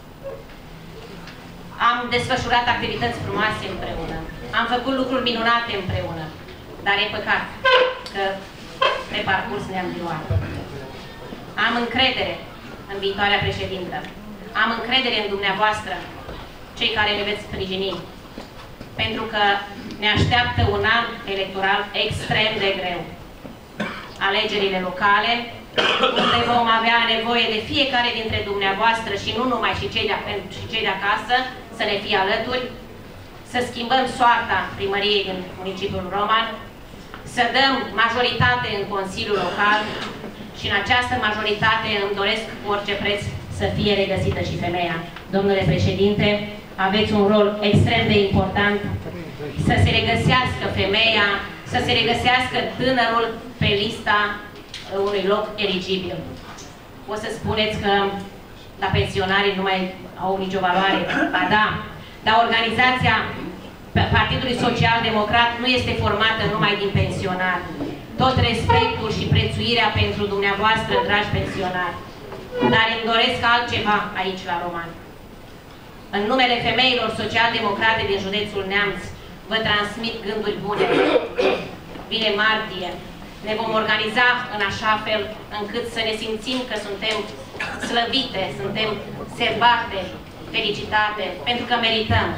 Am desfășurat activități frumoase împreună, am făcut lucruri minunate împreună, dar e păcat că pe parcurs ne-am diluat. Am încredere în viitoarea președintă, am încredere în dumneavoastră, cei care ne veți sprijini, pentru că ne așteaptă un an electoral extrem de greu. Alegerile locale, unde vom avea nevoie de fiecare dintre dumneavoastră și nu numai și cei de, și cei de acasă, să ne fie alături, să schimbăm soarta primăriei din municipiul Roman, să dăm majoritate în Consiliul Local și în această majoritate îmi doresc cu orice preț să fie regăsită și femeia. Domnule președinte, aveți un rol extrem de important să se regăsească femeia, să se regăsească tânărul pe lista unui loc eligibil. O să spuneți că la pensionarii nu mai au nicio valoare. Ba da, dar organizația Partidului Social-Democrat nu este formată numai din pensionari. Tot respectul și prețuirea pentru dumneavoastră, dragi pensionari. Dar îmi doresc altceva aici la Roman. În numele femeilor social-democrate din județul Neamț, vă transmit gânduri bune. Vine martie. Ne vom organiza în așa fel încât să ne simțim că suntem slăvite, suntem serbate, felicitate, pentru că merităm.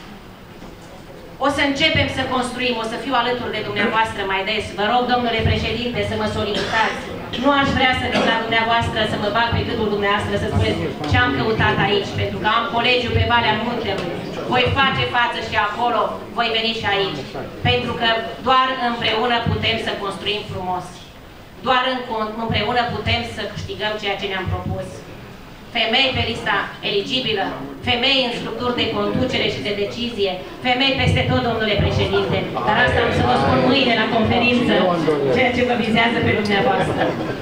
O să începem să construim, o să fiu alături de dumneavoastră mai des. Vă rog, domnule președinte, să mă solicitați. Nu aș vrea să vin la dumneavoastră, să mă bag pe gâtul dumneavoastră, să spuneți ce am căutat aici, pentru că am colegiul pe Valea Muntelui, voi face față și acolo, voi veni și aici. Pentru că doar împreună putem să construim frumos. Doar împreună putem să câștigăm ceea ce ne-am propus. Femei pe lista eligibilă, femei în structuri de conducere și de decizie, femei peste tot, domnule președinte. Dar asta am să vă spun mâine la conferință, ceea ce vă vizează pe dumneavoastră.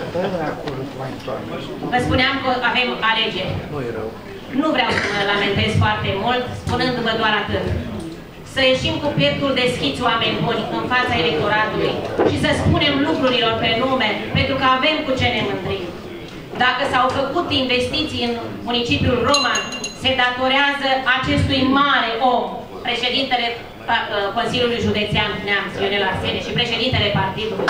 Vă spuneam că avem alegeri. Nu vreau să mă lamentez foarte mult, spunându-vă doar atât. Să ieșim cu pieptul deschis, oameni buni, în fața electoratului și să spunem lucrurilor pe nume, pentru că avem cu ce ne mândrim. Dacă s-au făcut investiții în municipiul Roman, se datorează acestui mare om, președintele Consiliului Județean Neamț, Ionel Arsene, și președintele partidului.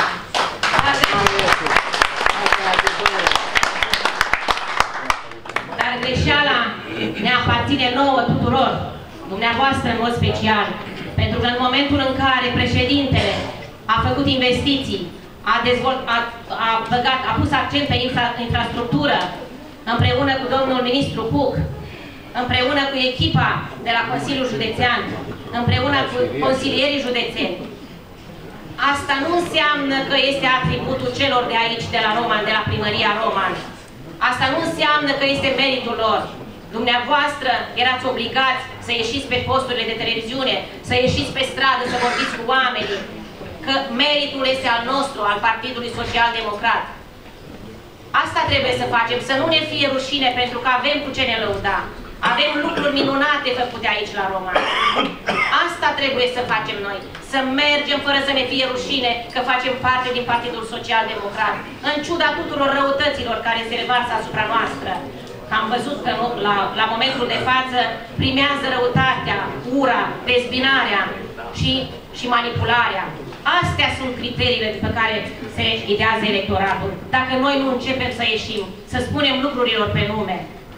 Dar greșeala ne aparține nouă tuturor, dumneavoastră în mod special, pentru că în momentul în care președintele a făcut investiții, a, dezvolt, a, a, băgat, a pus accent pe infra, infrastructură, împreună cu domnul ministru Puc, împreună cu echipa de la Consiliul Județean, împreună cu consilierii județeni. Asta nu înseamnă că este atributul celor de aici, de la Roman, de la primăria Roman. Asta nu înseamnă că este meritul lor. Dumneavoastră erați obligați să ieșiți pe posturile de televiziune, să ieșiți pe stradă, să vorbiți cu oamenii, că meritul este al nostru, al Partidului Social Democrat. Asta trebuie să facem, să nu ne fie rușine, pentru că avem cu ce ne lăuda. Avem lucruri minunate făcute aici la Roman. Asta trebuie să facem noi, să mergem fără să ne fie rușine că facem parte din Partidul Social Democrat, în ciuda tuturor răutăților care se revarsă asupra noastră. Am văzut că la, la momentul de față primează răutatea, ura, dezbinarea și, și manipularea. Astea sunt criteriile pe care se ghidează electoratul. Dacă noi nu începem să ieșim, să spunem lucrurilor pe nume,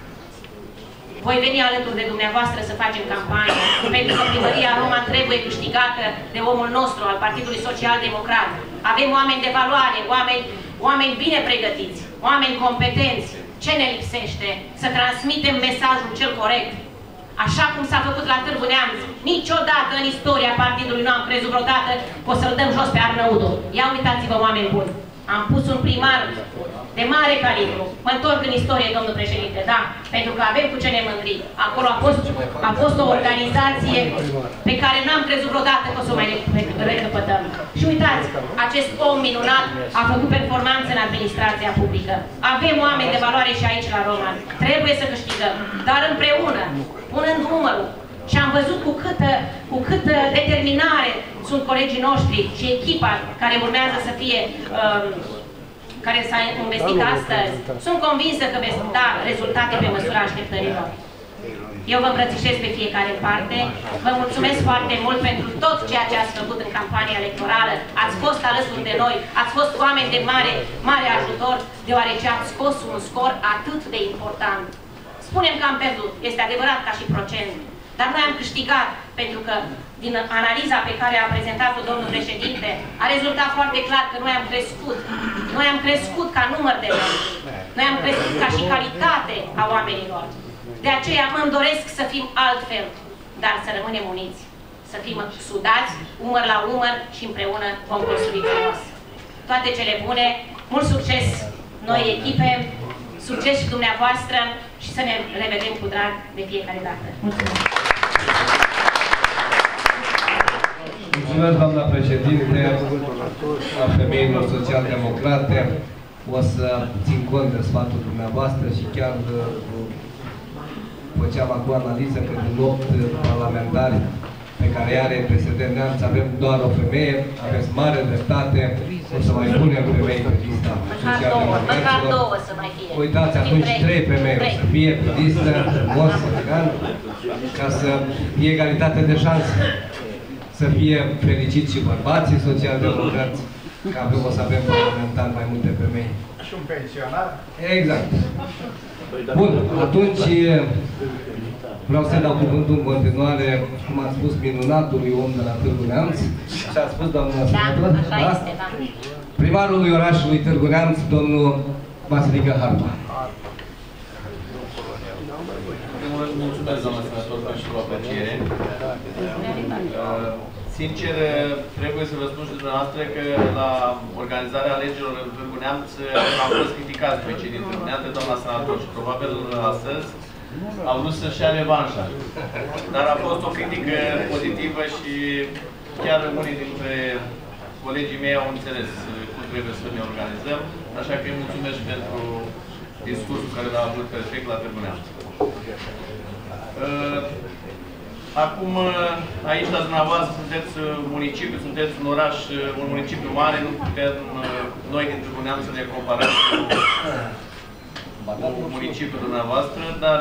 voi veni alături de dumneavoastră să facem campanie, pentru că primăria Roman trebuie câștigată de omul nostru, al Partidului Social Democrat. Avem oameni de valoare, oameni, oameni bine pregătiți, oameni competenți. Ce ne lipsește? Să transmitem mesajul cel corect. Așa cum s-a făcut la Târgu Neamț. Niciodată în istoria partidului nu am crezut vreodată că o să-l dăm jos pe Arnăudu. Ia uitați-vă, oameni buni. Am pus un primar de mare calibru. Mă întorc în istorie, domnul președinte, da, pentru că avem cu ce ne mândri. Acolo a fost, a fost o organizație pe care n-am crezut vreodată că o să o mai recăpătăm. Și uitați, acest om minunat a făcut performanță în administrația publică. Avem oameni de valoare și aici la Roman. Trebuie să câștigăm, dar împreună, punând numărul. Și am văzut cu câtă, cu câtă determinare sunt colegii noștri și echipa care urmează să fie, um, care s-a investit astăzi. Sunt convinsă că veți da rezultate pe măsura așteptărilor. Eu vă îmbrățișez pe fiecare în parte. Vă mulțumesc foarte mult pentru tot ceea ce ați făcut în campania electorală. Ați fost alături de noi, ați fost oameni de mare, mare ajutor, deoarece ați scos un scor atât de important. Spunem că am pierdut, este adevărat ca și procent. Dar noi am câștigat, pentru că din analiza pe care a prezentat-o domnul președinte, a rezultat foarte clar că noi am crescut. Noi am crescut ca număr de oameni. Noi am crescut ca și calitate a oamenilor. De aceea îmi doresc să fim altfel, dar să rămânem uniți. Să fim sudați, umăr la umăr și împreună vom construi frumos. Toate cele bune, mult succes noi echipe, succes și dumneavoastră și să ne revedem cu drag de fiecare dată. Mulțumesc! Mulțumesc, doamna președinte a femeilor social-democrate. O să țin cont de sfatul dumneavoastră și chiar făceam acum analiză că din opt parlamentari pe care are P S D Neamț avem doar o femeie, aveți mare dreptate, o să mai punem femei pe lista social-democraților. Uitați, atunci trei femei o să fie pe listă, frumos, elegant, ca să fie egalitate de șanse. Să fie fericiți și bărbații social-democrați, că avem, o să avem parlamentar mai multe femei. Și un pensionar? Exact. Bun, atunci vreau să dau cuvântul în continuare, cum a spus, minunatului om de la Târgu Neamț. Și a spus, doamna senator? Da, așa este, da. Primarului orașului Târgu Neamț, domnul Vasilică Harpa. Mulțumesc, doamna senator, și cu apreciere. Sincer, trebuie să vă spun și dumneavoastră că la organizarea alegerilor în Târgu Neamț am fost criticați pe cei din Târgu Neamț de doamna senator și probabil astăzi au vrut să-și ia revanșa. Dar a fost o critică pozitivă și chiar unii dintre colegii mei au înțeles cum trebuie să ne organizăm, așa că îi mulțumesc și pentru discursul care l-a avut perfect la Târgu Neamț. Acum, aici la dumneavoastră sunteți municipiu, sunteți un oraș, un municipiu mare, nu putem noi din Târgu Neamț să ne comparăm cu municipiul dumneavoastră, dar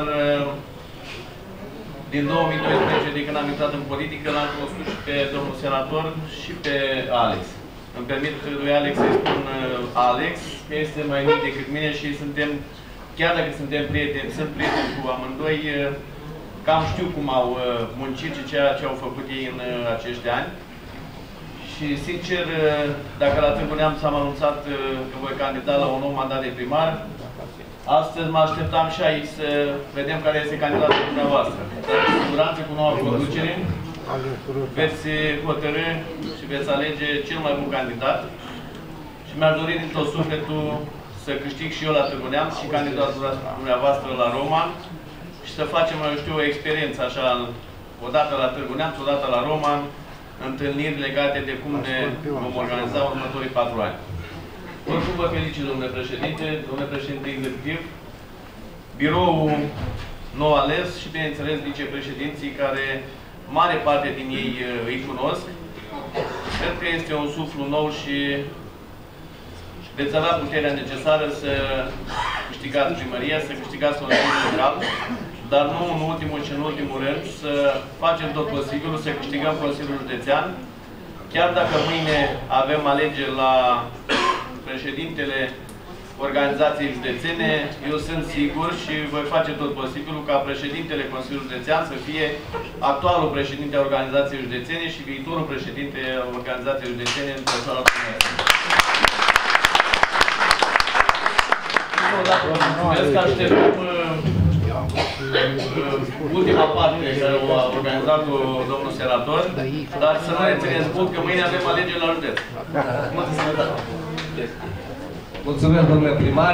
din două mii doisprezece, de când am intrat în politică, l-am cunoscut și pe domnul senator și pe Alex. Îmi permit lui Alex să-i spun Alex, că este mai mic decât mine și suntem, chiar dacă suntem prieteni, sunt prieteni cu amândoi, cam știu cum au muncit și ceea ce au făcut ei în acești ani. Și, sincer, dacă la Târgu Neamț am anunțat că voi candida la un nou mandat de primar, astăzi mă așteptam și aici să vedem care este candidatul dumneavoastră. Dar, cu siguranță, cu noua conducere, veți hotărî și veți alege cel mai bun candidat. Și mi-aș dori din tot sufletul să câștig și eu la Târgu Neamț și candidatul dumneavoastră la Roman și să facem, eu știu, o experiență așa, odată la Târgu Neamț, odată la Roman, întâlniri legate de cum ne vom organiza următorii patru ani. Oricum vă felicit, domnule președinte, domnule președinte executiv, biroul nou ales și, bineînțeles, vicepreședinții care mare parte din ei îi cunosc. Cred că este un suflu nou și veți avea puterea necesară să câștigați primăria, să câștigați Consiliul Local, dar nu în ultimul și în ultimul rând să facem tot posibilul să câștigăm Consiliul Județean. Chiar dacă mâine avem alegeri la președintele organizației județene, eu sunt sigur și voi face tot posibilul ca președintele Consiliului Județean să fie actualul președinte al organizației județene și viitorul președinte al organizației județene în persoana dumneavoastră. Mulțumesc că așteptăm ultima parte care a organizat-o domnul senator, dar să nu ne țineți mult că mâine avem alegeri la județ. Multă sănătate! Mulțumesc, domnule primar.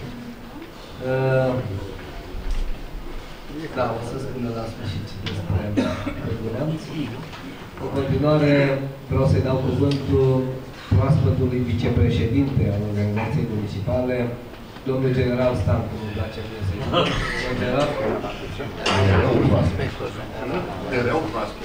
Da, o să spun la sfârșit despre Târgu Neamț. În continuare, vreau să-i dau cuvântul proaspătului vicepreședinte al organizației municipale, domnul general Stancu. Îmi place bine să-i spun. Domnul general? Mereu proaspăt. Mereu proaspăt.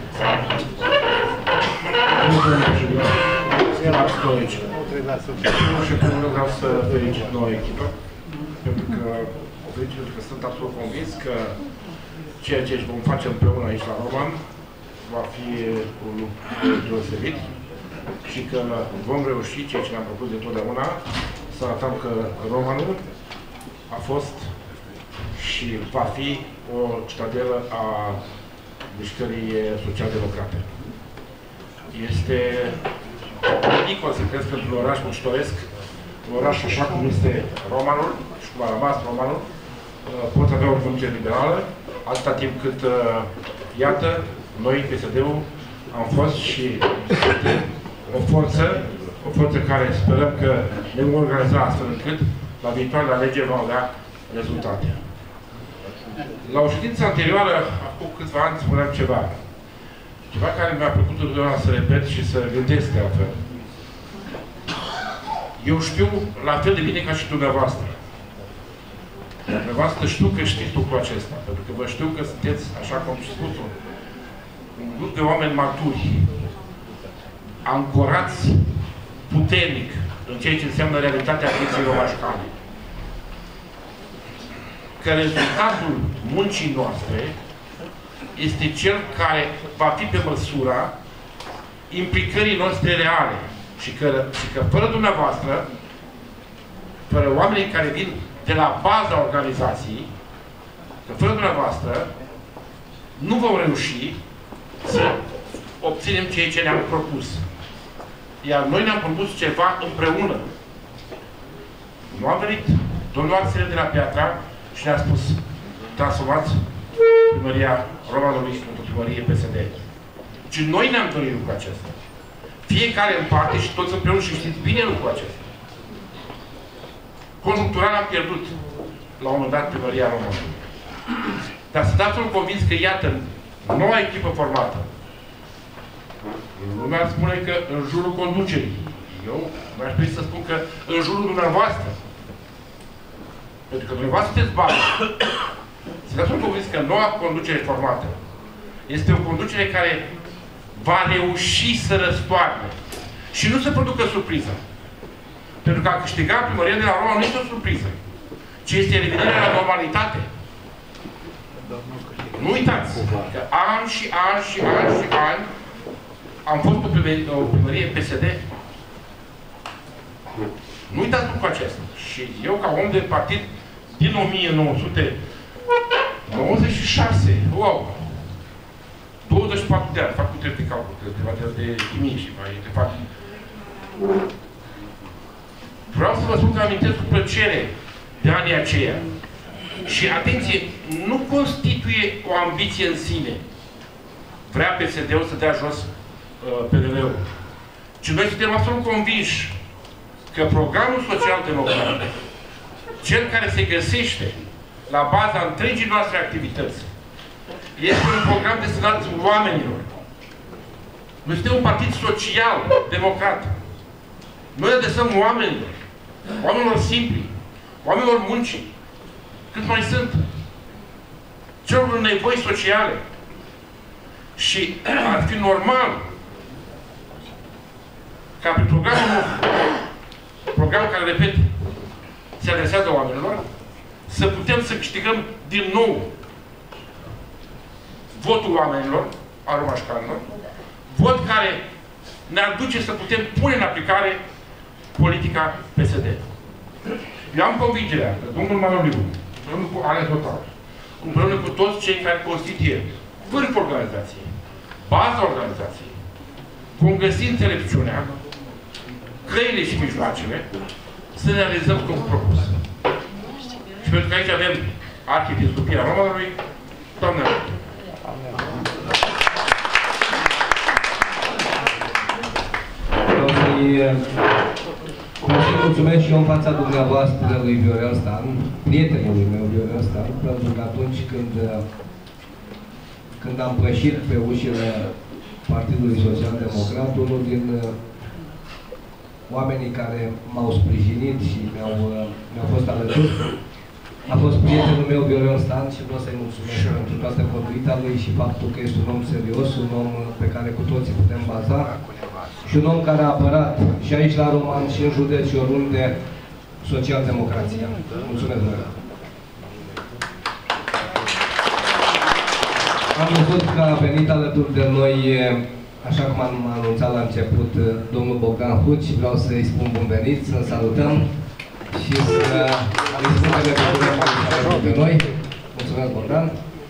Și în primul rând vreau să felicit noua echipă, pentru că o felicit pentru că sunt absolut convins că ceea ce vom face împreună aici la Roman va fi un lucru deosebit și că vom reuși ceea ce ne-am propus de totdeauna, să arătăm că Romanul a fost și va fi o citadelă a mișcării social-democrate. Este inconsecvent pentru un oraș muncitoresc, un oraș așa cum este Romanul și cum a rămas Romanul, pot avea o funcție liberală, atâta timp cât, iată, noi, P S D-ul, am fost și suntem o forță, o forță care sperăm că ne vom organiza astfel încât la viitoarele alegeri vom avea rezultate. La o ședință anterioară, acum câțiva ani, spuneam ceva. Ceva care mi-a plăcut întotdeauna să repet și să gândesc de altfel. Eu știu la fel de bine ca și dumneavoastră. Dumneavoastră știu că știți lucrul acesta, pentru că vă știu că sunteți, așa cum și spus, un grup de oameni maturi, ancorați puternic în ceea ce înseamnă realitatea vieții romașcane. Că rezultatul muncii noastre este cel care va fi pe măsura implicării noastre reale. Și că, și că fără dumneavoastră, fără oamenii care vin de la baza organizației, că fără dumneavoastră, nu vom reuși să obținem ceea ce ne-am propus. Iar noi ne-am propus ceva împreună. Nu a venit domnul Axel de la Piatra și ne-a spus: transformați primăria Romanului și pentru primărie P S D. Ci noi ne-am dorit lucrul acesta. Fiecare în parte și toți împreună și știți bine lucrul acesta. Conjunctural am pierdut la un moment dat primăria Romanului. Dar sunt absolut convins că, iată, noua echipă formată, lumea spune că în jurul conducerii. Eu mi-aș trebui să spun că în jurul dumneavoastră. Pentru că dumneavoastră sunteți bani. Sunt absolut convins că noua conducere formată este o conducere care va reuși să răstoarne și nu să producă surpriză. Pentru că a câștiga primăria de la Roma nu este o surpriză, ci este revenirea la normalitate. Nu uitați că ani și ani și ani și ani am fost o primărie, o primărie P S D. Nu uitați lucrul acesta. Și eu, ca om de partid din o mie nouă sute nouăzeci și șase, wow! douăzeci și patru de ani, fac cu trei de calcul, câteva de chimie și mai de fapt. Vreau să vă spun că amintesc cu plăcere de anii aceia. Și, atenție, nu constituie o ambiție în sine. Vrea P S D-ul să dea jos uh, P D L-ul. Ci noi suntem absolut convinși că programul social-democrat, cel care se găsește la baza întregii noastre activități, este un program destinat oamenilor. Noi suntem un partid social-democrat. Noi adresăm oamenilor, oamenilor simpli, oamenilor muncii, cât mai sunt, celor în nevoi sociale. Și ar fi normal ca pe programul nostru, programul care, repet, se adresează oamenilor, să putem să câștigăm din nou votul oamenilor, a romașcanilor, vot care ne-ar duce să putem pune în aplicare politica P S D. Eu am convingerea că domnul Manoliu, împreună cu Ale Total, împreună cu toți cei care constituie vârful organizației, baza organizației, vom găsi înțelepciunea, căile și mijloacele să ne realizăm cum propus. Și pentru că aici avem Arhiepiscopia Romanului, Doamne ajută! Vreau să-i mulțumesc și eu în fața dumneavoastră lui Viorel Stan, prietenului meu Viorel Stan, pentru că atunci când, când am pășit pe ușile Partidului Social Democrat, unul din oamenii care m-au sprijinit și mi-au mi fost alături a fost prietenul meu Viorel Stan și vreau să-i mulțumesc pentru toată conduita lui și faptul că este un om serios, un om pe care cu toții putem baza și un om care a apărat și aici la Roman și în județ și oriunde social-democrația. Mulțumesc, Viorel. Am văzut că a venit alături de noi, așa cum am anunțat la început, domnul Bogdan Huci. Vreau să-i spun bun venit, să-l salutăm și să îi spun că ne bucurăm alături de noi. Mulțumesc, Bogdan.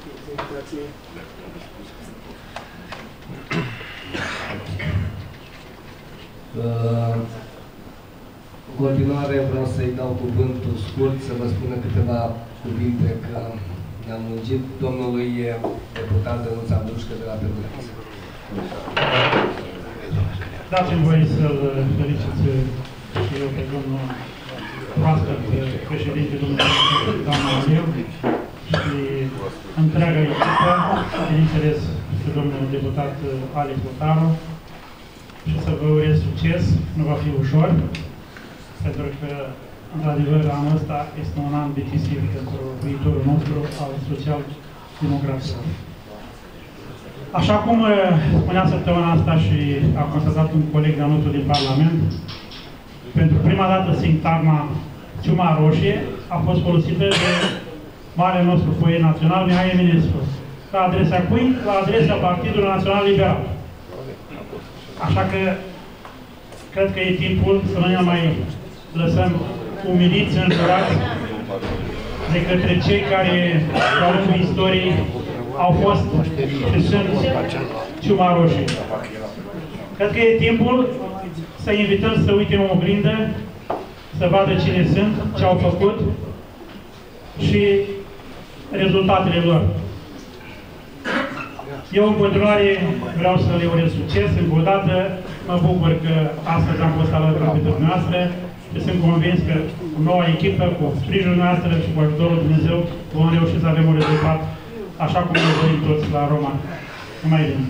În continuare vreau să-i dau cuvântul scurt, să vă spună câteva cuvinte că ne-am lungit domnului deputat de Nuța Dușcă de la Perdureț. Dați-mi voie să-l felicit și eu pe domnul proaspăt președinte, domnul doamna Aliu și întreaga echipă, bineînțeles și domnul deputat Alex Botaru, și să vă urez succes, nu va fi ușor, pentru că, într-adevăr, anul ăsta este un an decisiv pentru viitorul nostru al social-democrației. Așa cum spunea săptămâna asta și a constatat un coleg de-al nostru din Parlament, pentru prima dată sintagma ciuma roșie a fost folosită de marele nostru poet național, Mihai Eminescu. La adresa cui? La adresa Partidului Național Liberal. Așa că cred că e timpul să nu ne mai lăsăm umiliți, înjurați de către cei care, de-a lungul istoriei, au fost și sunt ciuma roșie. Cred că e timpul să invităm să uite în oglindă, să vadă cine sunt, ce au făcut și rezultatele lor. Eu, în continuare, vreau să le urez succes. Încă o dată, mă bucur că astăzi am fost alături de dumneavoastră și sunt convins că cu noua echipă, cu sprijinul noastră și cu ajutorul Dumnezeu, vom reuși să avem un rezultat așa cum ne dorim toți la Roman. Numai bine!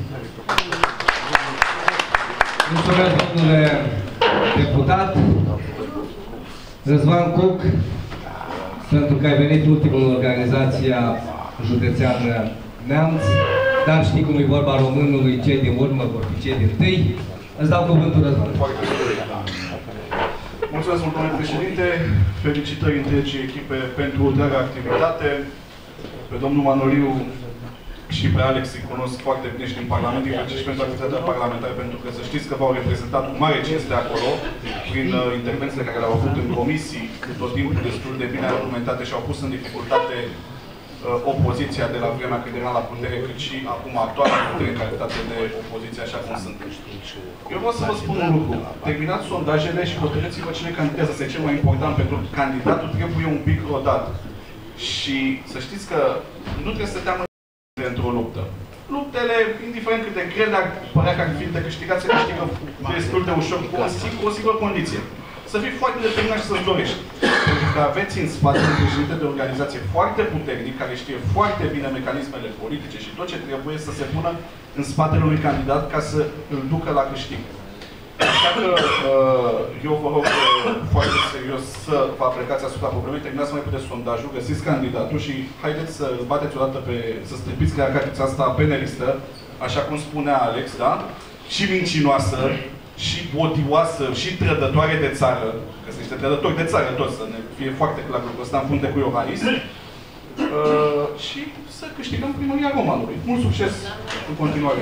Mulțumesc, domnule deputat Răzvan Cuc, pentru că ai venit ultimul în organizația județeană Neamț, dar știi cum e vorba românului, cei din urmă vor fi cei din tâi. Îți dau cuvântul, Răzvan. Mulțumesc mult, domnule președinte. Felicitări întregii echipe pentru întreaga activitate. Pe domnul Manoliu și pe Alex îi cunosc foarte bine și din Parlament, din și pentru activitatea parlamentară, pentru că să știți că v-au reprezentat cu mare cinste acolo, prin uh, intervențiile care le-au avut în comisii, tot timpul destul de bine argumentate și au pus în dificultate uh, opoziția de la vremea când era la putere, cât și acum actuala putere în calitate de opoziție, așa cum sunt. Eu vreau să vă spun un lucru. Terminați sondajele și hotărâți-vă cine candidează. Asta e cel mai important, pentru că candidatul trebuie un pic rodat. Și să știți că nu trebuie să teamă într-o luptă. Luptele, indiferent cât de grele ar părea că ar fi de câștigat, se câștigă destul de ușor, cu o, cu o singură condiție. Să fii foarte determinat și să-ți dorești. Pentru că aveți în spate un președinte de organizație foarte puternic, care știe foarte bine mecanismele politice și tot ce trebuie să se pună în spatele unui candidat ca să îl ducă la câștig. Așa că eu vă rog foarte serios să vă aplicați asupra problemei, terminați mai repede sondajul, găsiți candidatul și haideți să îl bateți odată pe, să stripiți caracatița asta pe nelistă, așa cum spunea Alex, da? Și mincinoasă, și odioasă, și trădătoare de țară, că sunt niște trădători de țară toți, să ne fie foarte clar lucrul ăsta în frunte cu Iohannis, uh, și să câștigăm primăria Romanului. Mult succes în continuare!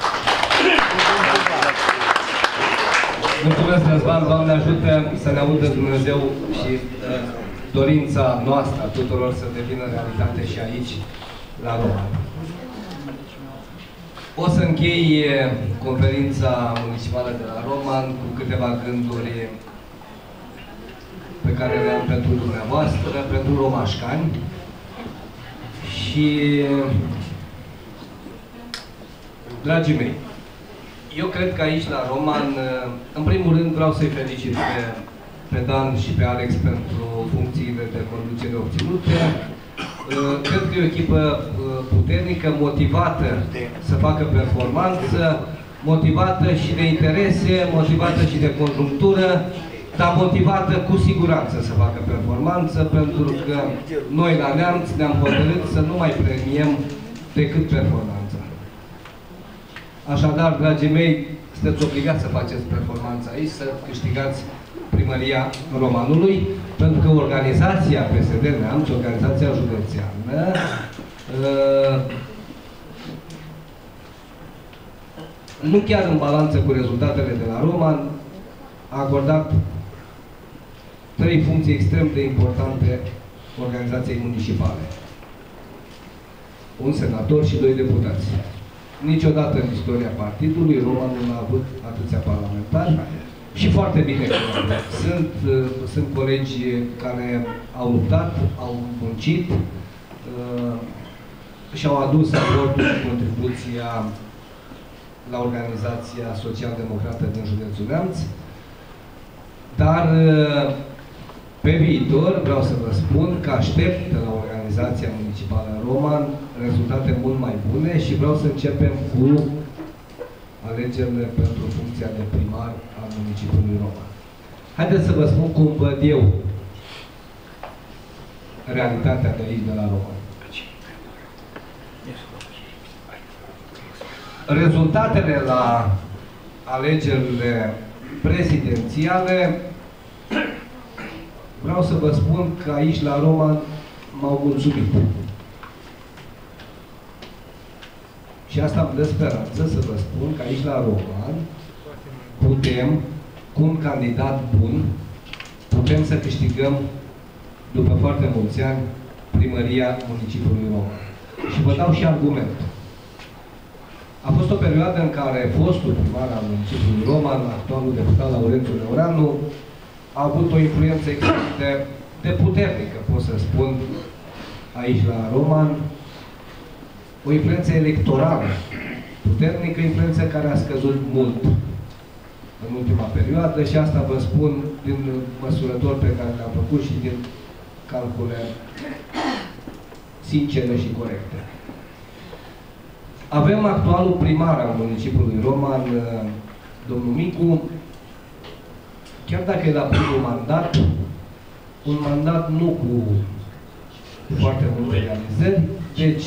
Mulțumesc, Răzvan, Doamne ajută să ne audă Dumnezeu și uh, dorința noastră a tuturor să devină realitate și aici, la Roman. O să închei conferința municipală de la Roman cu câteva gânduri pe care le am pentru dumneavoastră, pentru romașcani. Și, dragii mei, eu cred că aici la Roman, în primul rând vreau să-i felicit pe, pe Dan și pe Alex pentru funcțiile de conducere obținute. Cred că e o echipă puternică, motivată să facă performanță, motivată și de interese, motivată și de conjunctură, dar motivată cu siguranță să facă performanță, pentru că noi la Neamț ne-am hotărât să nu mai premiem decât performanța. Așadar, dragii mei, sunteți obligați să faceți performanța aici, să câștigați primăria Romanului, pentru că organizația P S D Neamț, organizația județeană, uh, nu chiar în balanță cu rezultatele de la Roman, a acordat trei funcții extrem de importante organizației municipale. Un senator și doi deputați. Niciodată în istoria partidului Roman nu a avut atâția parlamentari. Și foarte bine că sunt, sunt colegi care au luptat, au muncit uh, și au adus aportul și contribuția la organizația social-democrată din județul Neamț. Dar uh, pe viitor vreau să vă spun că aștept de la organizația municipală Roman rezultate mult mai bune și vreau să începem cu alegerile pentru funcția de primar al municipiului Roman. Haideți să vă spun cum văd eu realitatea de aici, de la Roman. Rezultatele la alegerile prezidențiale, vreau să vă spun că aici, la Roman, m-au mulțumit. Și asta îmi dă speranță să vă spun că aici la Roman putem, cu un candidat bun, putem să câștigăm după foarte mulți ani primăria municipiului Roman. Și vă dau și argument. A fost o perioadă în care fostul primar al municipiului Roman, actualul deputat Laurențiu Neoreanu, a avut o influență extrem de, de puternică, pot să spun, aici la Roman, o influență electorală puternică, influență care a scăzut mult în ultima perioadă și asta vă spun din măsurători pe care le-am făcut și din calcule sincere și corecte. Avem actualul primar al municipiului Roman, domnul Micu, chiar dacă e la primul mandat, un mandat nu cu foarte multe realizări, deci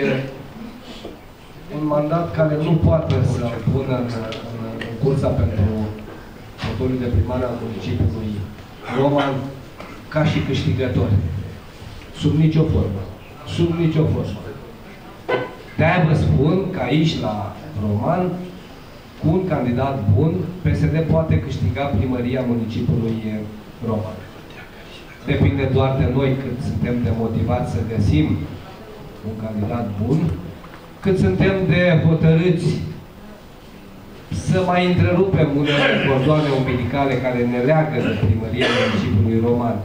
un mandat care nu poate să-l pună în, în, în cursa pentru fotoliul de primar al municipiului Roman ca și câștigător. Sub nicio formă. Sub nicio formă. De-aia vă spun că aici, la Roman, cu un candidat bun, P S D poate câștiga primăria municipiului Roman. Depinde doar de noi cât suntem de motivați să găsim un candidat bun, cât suntem de hotărâți să mai întrerupem unele cordoane umbilicale care ne leagă de primăria municipiului Roman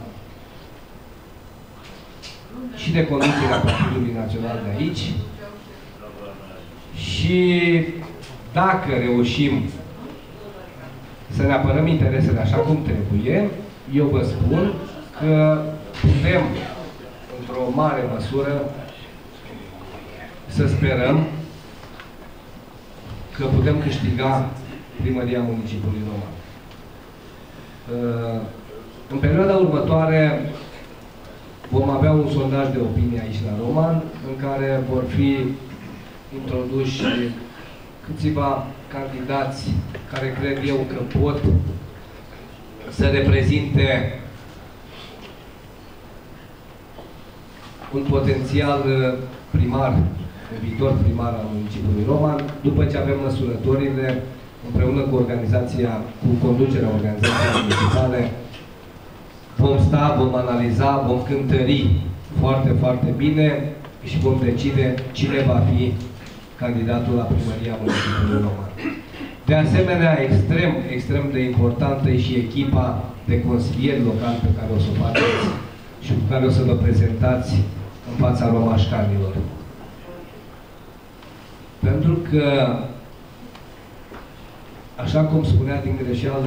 și de conducerea Partidului Național de aici. Și dacă reușim să ne apărăm interesele așa cum trebuie, eu vă spun că putem, într-o mare măsură, să sperăm că putem câștiga primăria municipiului Roman. În perioada următoare vom avea un sondaj de opinie aici la Roman, în care vor fi introduși câțiva candidați care cred eu că pot să reprezinte un potențial primar, un viitor primar al municipiului Roman, după ce avem măsurătorile, împreună cu organizația, cu conducerea organizației municipale, vom sta, vom analiza, vom cântări foarte, foarte bine și vom decide cine va fi candidatul la primăria municipiului Roman. De asemenea, extrem, extrem de importantă e și echipa de consilieri locali pe care o să o faceți și cu care o să vă prezentați în fața romașcanilor. Pentru că, așa cum spunea din greșeală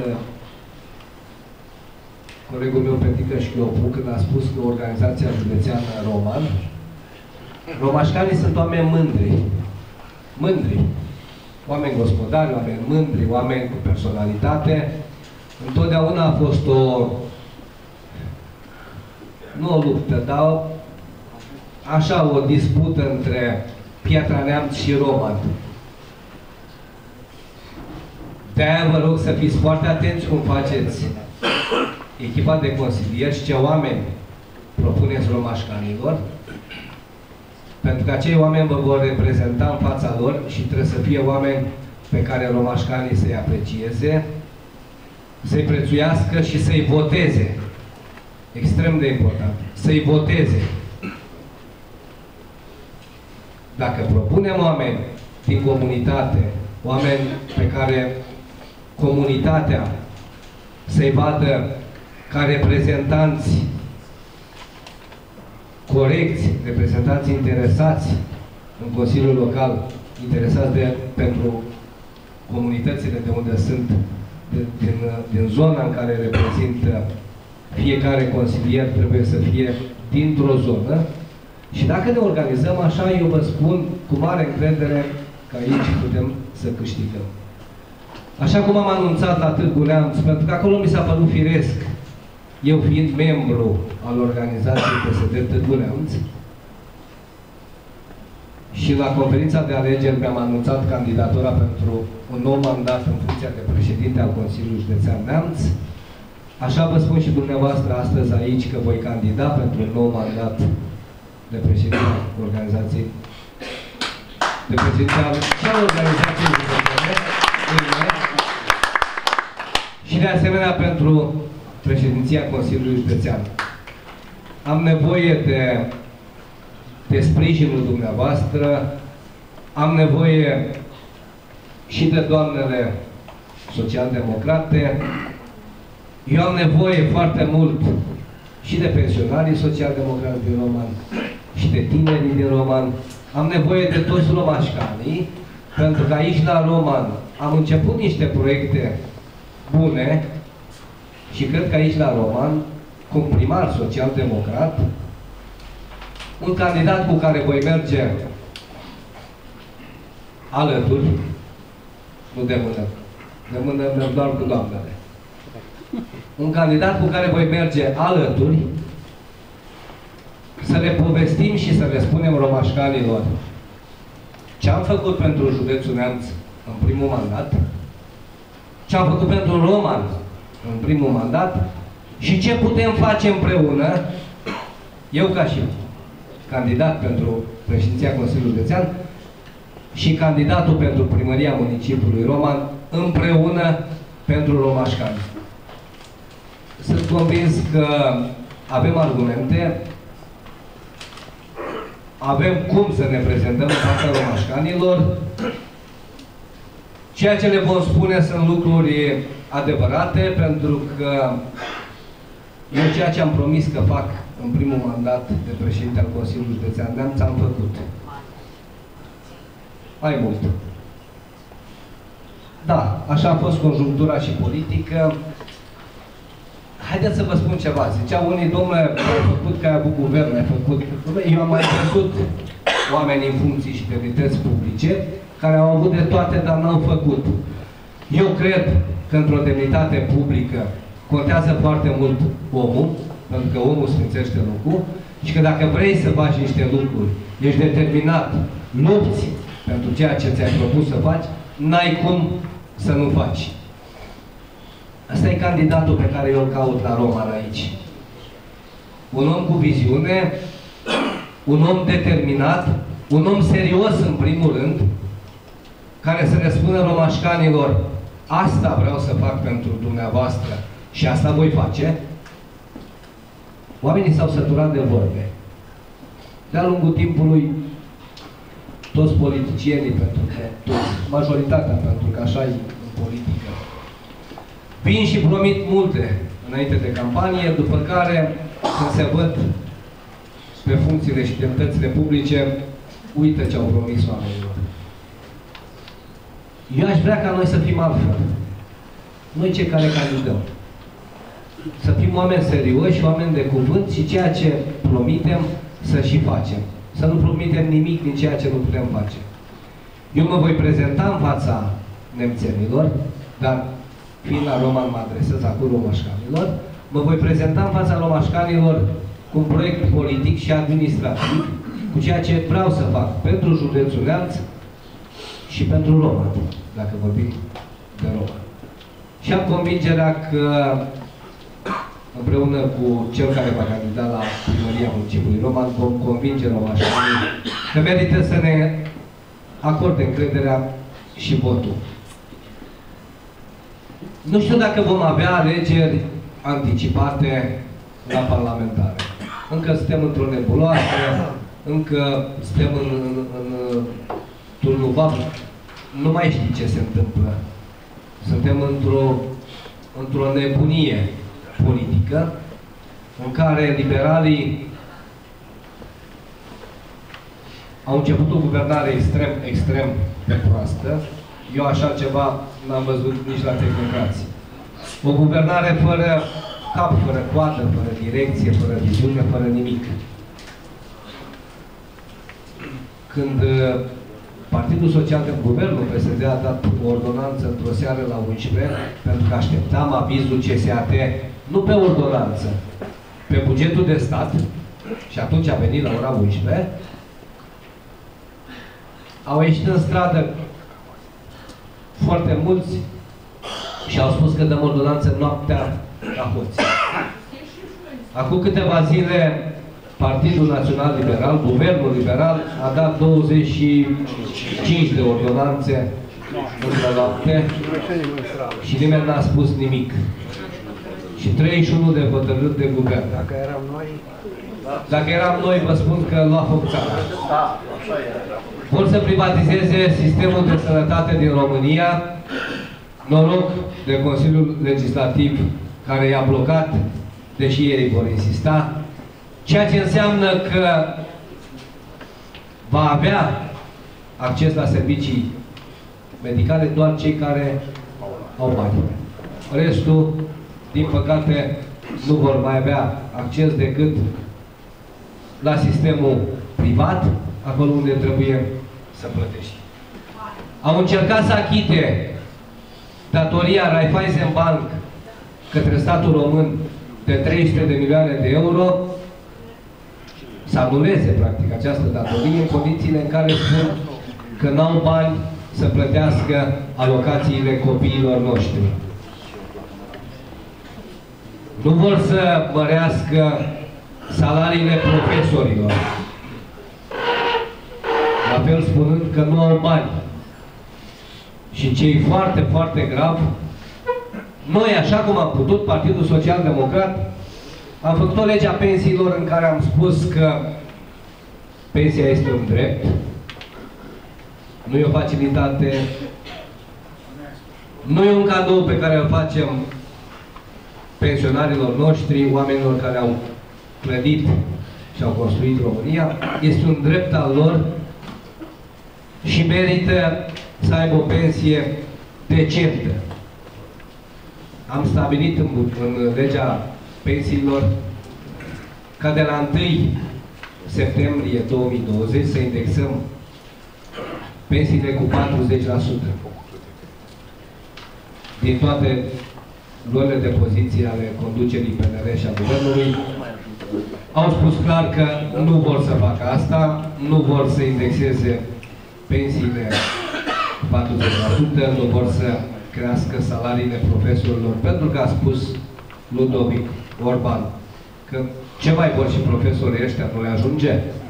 colegul meu Petică Șchiopu, când a spus că organizația județeană Roman, romașcanii sunt oameni mândri. Mândri. Oameni gospodari, oameni mândri, oameni cu personalitate. Întotdeauna a fost o, nu o luptă, dar așa o dispută între Piatra Neamț și Roman. De-aia vă rog să fiți foarte atenți cum faceți echipa de consilieri și ce oameni propuneți romașcanilor, pentru că acei oameni vă vor reprezenta în fața lor și trebuie să fie oameni pe care romașcanii să-i aprecieze, să-i prețuiască și să-i voteze. Extrem de important. Să-i voteze. Dacă propunem oameni din comunitate, oameni pe care comunitatea să-i vadă ca reprezentanți corecți, reprezentanți interesați în Consiliul Local, interesați de, pentru comunitățile de unde sunt, de, din, din zona în care reprezintă fiecare consilier, trebuie să fie dintr-o zonă. Și dacă ne organizăm așa, eu vă spun cu mare încredere că aici putem să câștigăm. Așa cum am anunțat la Târgu Neamț, pentru că acolo mi s-a părut firesc, eu fiind membru al organizației P S D Târgu Neamț, și la conferința de alegeri mi-am anunțat candidatura pentru un nou mandat în funcția de președinte al Consiliului Județean Neamț. Așa vă spun și dumneavoastră astăzi aici că voi candida pentru un nou mandat de președinte al organizației, de președinte al organizației județene și de asemenea pentru președinția Consiliului Județean. Am nevoie de, de sprijinul dumneavoastră, am nevoie și de doamnele social-democrate, eu am nevoie foarte mult și de pensionarii social-democrați din Roman, și de tinerii din Roman. Am nevoie de toți romașcanii Pentru că aici la Roman am început niște proiecte bune și cred că aici la Roman, cu un primar social-democrat, un candidat cu care voi merge alături, nu de mână, de mână merg doar cu doamnele. Un candidat cu care voi merge alături, să le povestim și să le spunem romașcanilor ce am făcut pentru județul Neamț în primul mandat, ce am făcut pentru Roman în primul mandat și ce putem face împreună, eu ca și candidat pentru președinția Consiliului Județean și candidatul pentru primăria municipiului Roman, împreună pentru romașcani. Sunt convins că avem argumente, avem cum să ne prezentăm în fața romașcanilor. Ceea ce le vom spune sunt lucruri adevărate, pentru că eu ceea ce am promis că fac în primul mandat de președinte al Consiliului Județean Neamț, am făcut. Mai mult. Da, așa a fost conjunctura și politică. Haideți să vă spun ceva. Ziceau unii, domnule, ai făcut că ai avut guvern, ai făcut... Eu am mai văzut oameni în funcții și demnități publice care au avut de toate, dar n-au făcut. Eu cred că într-o demnitate publică contează foarte mult omul, pentru că omul sfințește lucrul, și că dacă vrei să faci niște lucruri, ești determinat, lupți pentru ceea ce ți-ai propus să faci, n-ai cum să nu faci. Asta e candidatul pe care eu îl caut la Roman aici. Un om cu viziune, un om determinat, un om serios în primul rând, care să le spună romașcanilor, asta vreau să fac pentru dumneavoastră și asta voi face. Oamenii s-au săturat de vorbe. De-a lungul timpului, toți politicienii, pentru că, toți, majoritatea, pentru că așa e în politică, vin și promit multe înainte de campanie, după care, când se văd pe funcțiile și demnitățile publice, uită ce au promis oamenilor. Eu aș vrea ca noi să fim altfel. Noi cei care candidăm. Să fim oameni serioși, oameni de cuvânt și ceea ce promitem să și facem. Să nu promitem nimic din ceea ce nu putem face. Eu mă voi prezenta în fața nemțenilor, dar fiind la Roman mă adresez acum romașcanilor, mă voi prezenta în fața romașcanilor cu un proiect politic și administrativ, cu ceea ce vreau să fac pentru județul Neamț și pentru Roman, dacă vorbim de Roman. Și am convingerea că împreună cu cel care va candida la primăria municipiului Roman, vom convinge romașcanii că merită să ne acorde încrederea și votul. Nu știu dacă vom avea alegeri anticipate la parlamentare. Încă suntem într-o nebuloasă, încă suntem în, în, în turnul vap. Nu mai știu ce se întâmplă. Suntem într-o într-o nebunie politică în care liberalii au început o guvernare extrem, extrem de proastă. Eu așa ceva n-am văzut nici la tehnocrații. O guvernare fără cap, fără coadă, fără direcție, fără viziune, fără nimic. Când Partidul Social de Guvernul P S D a dat o ordonanță într-o seară la unsprezece, pentru că așteptam avizul C S A T, nu pe ordonanță, pe bugetul de stat, și atunci a venit la ora unsprezece, au ieșit în stradă foarte mulți și au spus că dăm ordonanță noaptea la hoți. Acum câteva zile, Partidul Național Liberal, Guvernul Liberal, a dat douăzeci și cinci de ordonanțe în noapte și nimeni n-a spus nimic. Și treizeci și unu de hotărâri de guvern. Dacă eram noi... Dacă eram noi, vă spun că lua foc țara. Vor să privatizeze sistemul de sănătate din România. Noroc de Consiliul Legislativ care i-a blocat, deși ei vor insista. Ceea ce înseamnă că va avea acces la servicii medicale doar cei care au bani. Restul, din păcate, nu vor mai avea acces decât la sistemul privat, acolo unde trebuie să plătești. Au încercat să achite datoria Raiffeisenbank către statul român de trei sute de milioane de euro, să anuleze, practic, această datorie în condițiile în care spun că n-au bani să plătească alocațiile copiilor noștri. Nu vor să mărească salariile profesorilor, la fel spunând că nu au bani. Și ce e foarte, foarte grav, noi, așa cum am putut, Partidul Social Democrat, am făcut o lege a pensiilor în care am spus că pensia este un drept, nu e o facilitate, nu e un cadou pe care îl facem pensionarilor noștri, oamenilor care au clădit și au construit România, este un drept al lor și merită să aibă o pensie decentă. Am stabilit în, în legea pensiilor ca de la întâi septembrie două mii douăzeci să indexăm pensiile cu patruzeci la sută din toate luările de poziție ale conducerii P N L și a Guvernului. Au spus clar că nu vor să facă asta, nu vor să indexeze pensiile cu patruzeci la sută, nu vor să crească salariile profesorilor, pentru că a spus Ludovic Orban că ce mai vor și profesorii ăștia, nu le ajunge?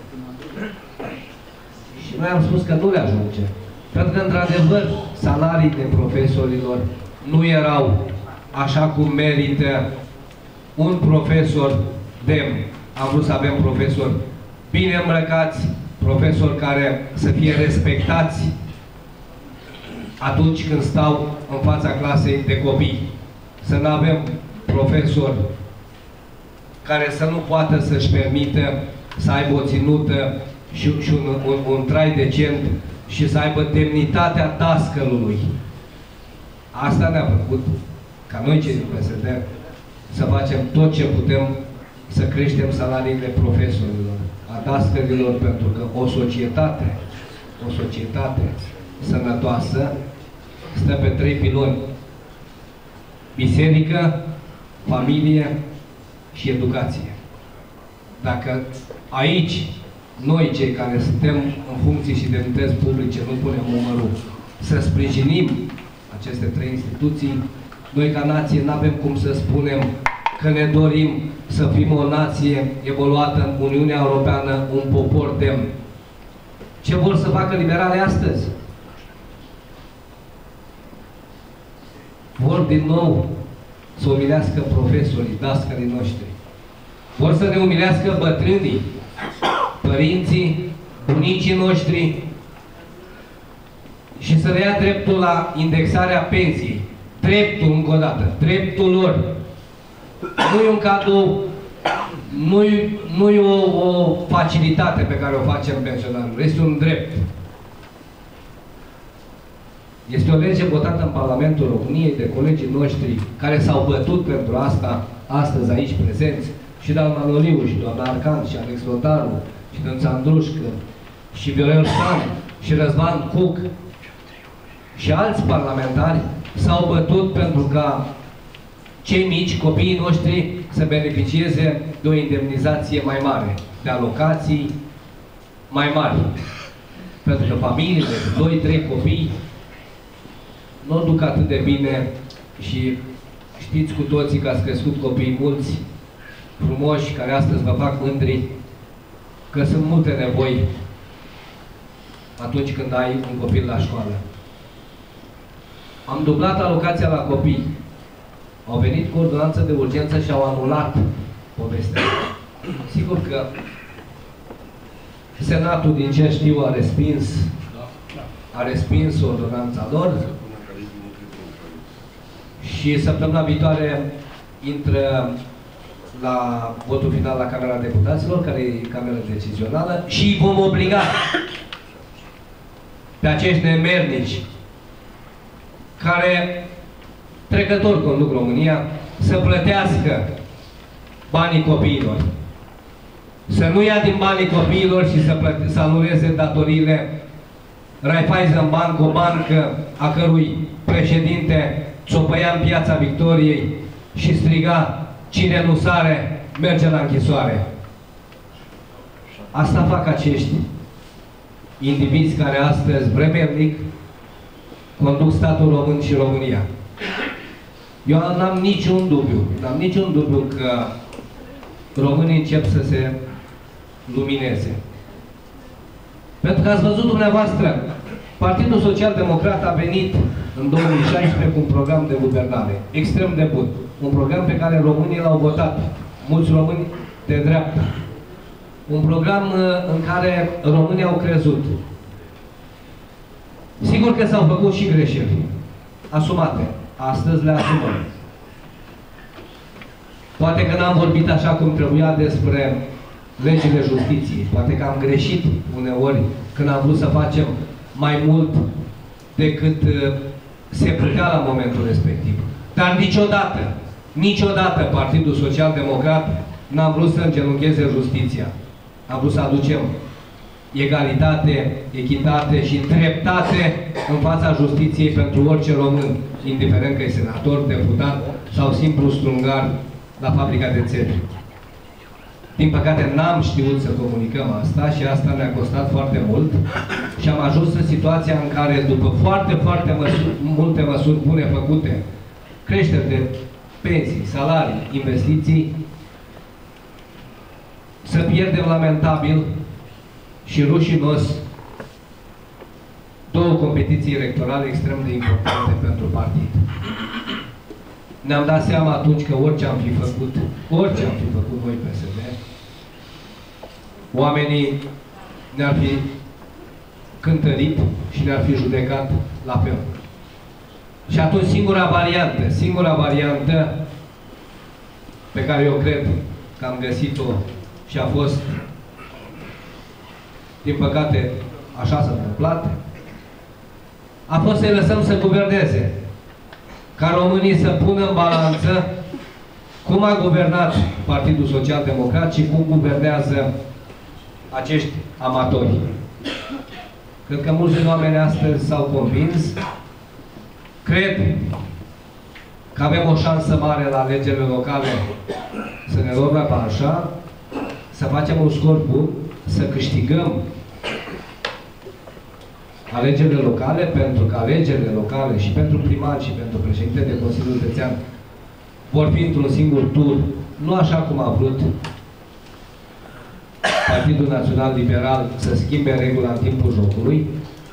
Și noi am spus că nu le ajunge. Pentru că, într-adevăr, salariile profesorilor nu erau așa cum merită un profesor demn. Am vrut să avem profesori bine îmbrăcați, profesori care să fie respectați atunci când stau în fața clasei de copii. Să nu avem profesori care să nu poată să-și permită să aibă o ținută și, și un, un, un trai decent și să aibă demnitatea dascălului. Asta ne-a făcut ca noi cei din P S D să facem tot ce putem să creștem salariile profesorilor, a dascălilor, pentru că o societate, o societate sănătoasă stă pe trei piloni: biserică, familie și educație. Dacă aici, noi cei care suntem în funcții și demnități publice, nu punem numărul să sprijinim aceste trei instituții, noi ca nație nu avem cum să spunem că ne dorim să fim o nație evoluată în Uniunea Europeană, un popor demn. Ce vor să facă liberale astăzi? Vor din nou să umilească profesorii, dascării noștri. Vor să ne umilească bătrânii, părinții, bunicii noștri și să le ia dreptul la indexarea pensiei. Dreptul, încă o dată, dreptul lor. Nu e un cadou, nu e, nu e o, o facilitate pe care o facem pensionarilor, este un drept. Este o lege votată în Parlamentul României de colegii noștri care s-au bătut pentru asta astăzi aici prezenți, și doamna Manoliu, și doamna Arcan, și Alex Lotaru, și domnul Andrușcă, și Viorel Stan, și Răzvan Cuc, și alți parlamentari s-au bătut pentru ca cei mici, copiii noștri, să beneficieze de o indemnizație mai mare, de alocații mai mari. Pentru că familiile de doi trei copii nu o duc atât de bine și știți cu toții că ați crescut copii mulți, frumoși, care astăzi vă fac mândri, că sunt multe nevoi atunci când ai un copil la școală. Am dublat alocația la copii. Au venit cu ordonanță de urgență și au anulat povestea. Sigur că Senatul, din ce știu, a respins, a respins ordonanța lor și săptămâna viitoare intră la votul final la Camera Deputaților, care e camera decizională, și vom obliga pe acești nemernici care trecător conduc România, să plătească banii copiilor. Să nu ia din banii copiilor și să, plăte, să anuleze datoriile Raiffeisenbank, o bancă a cărui președinte țopăia în Piața Victoriei și striga: cine nu sare, merge la închisoare. Asta fac acești indivizi care astăzi vremelnic conduc statul român și România. Eu n-am niciun dubiu, n-am niciun dubiu că românii încep să se lumineze. Pentru că ați văzut dumneavoastră, Partidul Social Democrat a venit în două mii șaisprezece cu un program de guvernare extrem de bun. Un program pe care românii l-au votat, mulți români de dreapta. Un program în care românii au crezut. Sigur că s-au făcut și greșeli asumate. Astăzi le asumăm. Poate că n-am vorbit așa cum trebuia despre legile justiției. Poate că am greșit uneori când am vrut să facem mai mult decât se putea la momentul respectiv. Dar niciodată, niciodată Partidul Social Democrat n-am vrut să îngenuncheze justiția. Am vrut să aducem egalitate, echitate și dreptate în fața justiției pentru orice român, indiferent că e senator, deputat sau simplu strungar la fabrica de țevi. Din păcate n-am știut să comunicăm asta și asta ne-a costat foarte mult și am ajuns în situația în care, după foarte, foarte măsuri, multe măsuri bune făcute, creșteri de pensii, salarii, investiții, să pierdem lamentabil și rușinos două competiții electorale extrem de importante pentru partid. Ne-am dat seama atunci că orice am fi făcut, orice am fi făcut noi P S D, oamenii ne-ar fi cântărit și ne-ar fi judecat la fel. Și atunci singura variantă, singura variantă pe care eu cred că am găsit-o și a fost, din păcate, așa s-a întâmplat, a fost să-i lăsăm să guverneze. Ca românii să pună în balanță cum a guvernat Partidul Social Democrat și cum guvernează acești amatori. Cred că mulți oameni astăzi s-au convins. Cred că avem o șansă mare la alegerile locale să ne luăm la așa, să facem un scor bun, să câștigăm alegerile locale, pentru că alegerile locale și pentru primar și pentru președinte de Consiliul Județean vor fi într-un singur tur, nu așa cum a vrut Partidul Național Liberal să schimbe regula în timpul jocului.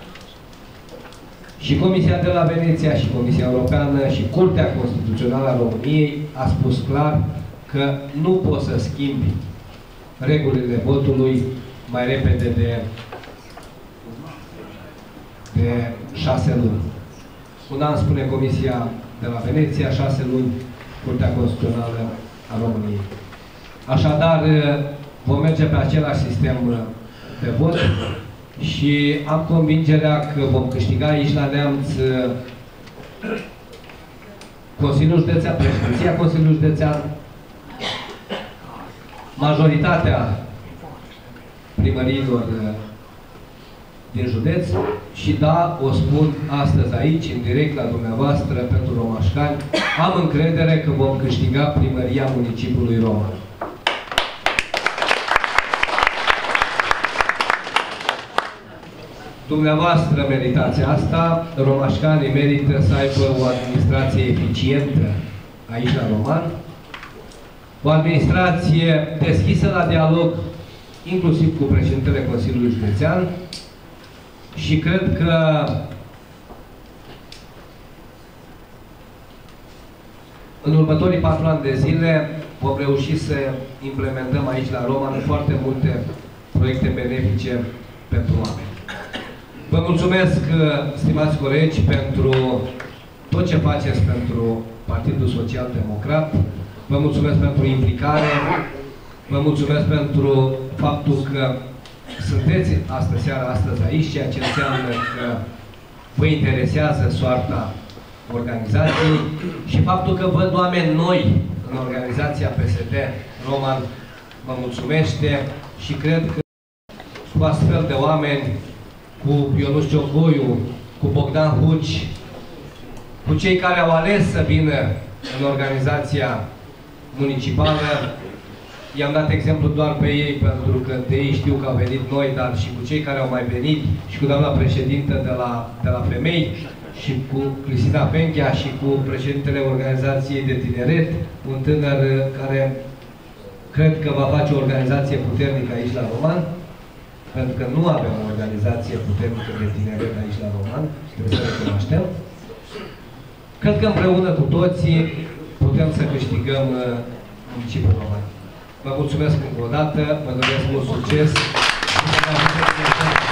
Și Comisia de la Veneția și Comisia Europeană și Curtea Constituțională a României a spus clar că nu poți să schimbi regulile votului mai repede de, de șase luni. Un an spune Comisia de la Veneția, șase luni Curtea Constituțională a României. Așadar, vom merge pe același sistem de vot și am convingerea că vom câștiga aici la Neamț Consiliul Județean, președinția Consiliului Județean, majoritatea primăriilor din județ și da, o spun astăzi aici, în direct la dumneavoastră, pentru romașcani, am încredere că vom câștiga primăria municipiului Roman. Dumneavoastră meritați asta, romașcanii merită să aibă o administrație eficientă aici la Roman, o administrație deschisă la dialog, inclusiv cu președintele Consiliului Județean, și cred că în următorii patru ani de zile vom reuși să implementăm aici la Roman foarte multe proiecte benefice pentru oameni. Vă mulțumesc, stimați colegi, pentru tot ce faceți pentru Partidul Social Democrat. Vă mulțumesc pentru implicare. Vă mulțumesc pentru faptul că sunteți astăzi seara, astăzi aici, ceea ce înseamnă că vă interesează soarta organizației și faptul că văd oameni noi în organizația P S D Roman mă mulțumește și cred că cu astfel de oameni, cu Ionuț Ciocoiu, cu Bogdan Huci, cu cei care au ales să vină în organizația municipală, i-am dat exemplu doar pe ei, pentru că de ei știu că au venit noi, dar și cu cei care au mai venit, și cu doamna președintă de la, de la Femei, și cu Cristina Penchea, și cu președintele organizației de tineret, un tânăr care cred că va face o organizație puternică aici la Roman, pentru că nu avem o organizație puternică de tineret aici la Roman, și trebuie să recunoaștem. Cred că împreună cu toții putem să câștigăm municipiul Roman. Vă mulțumesc încă o dată, vă doresc mult succes.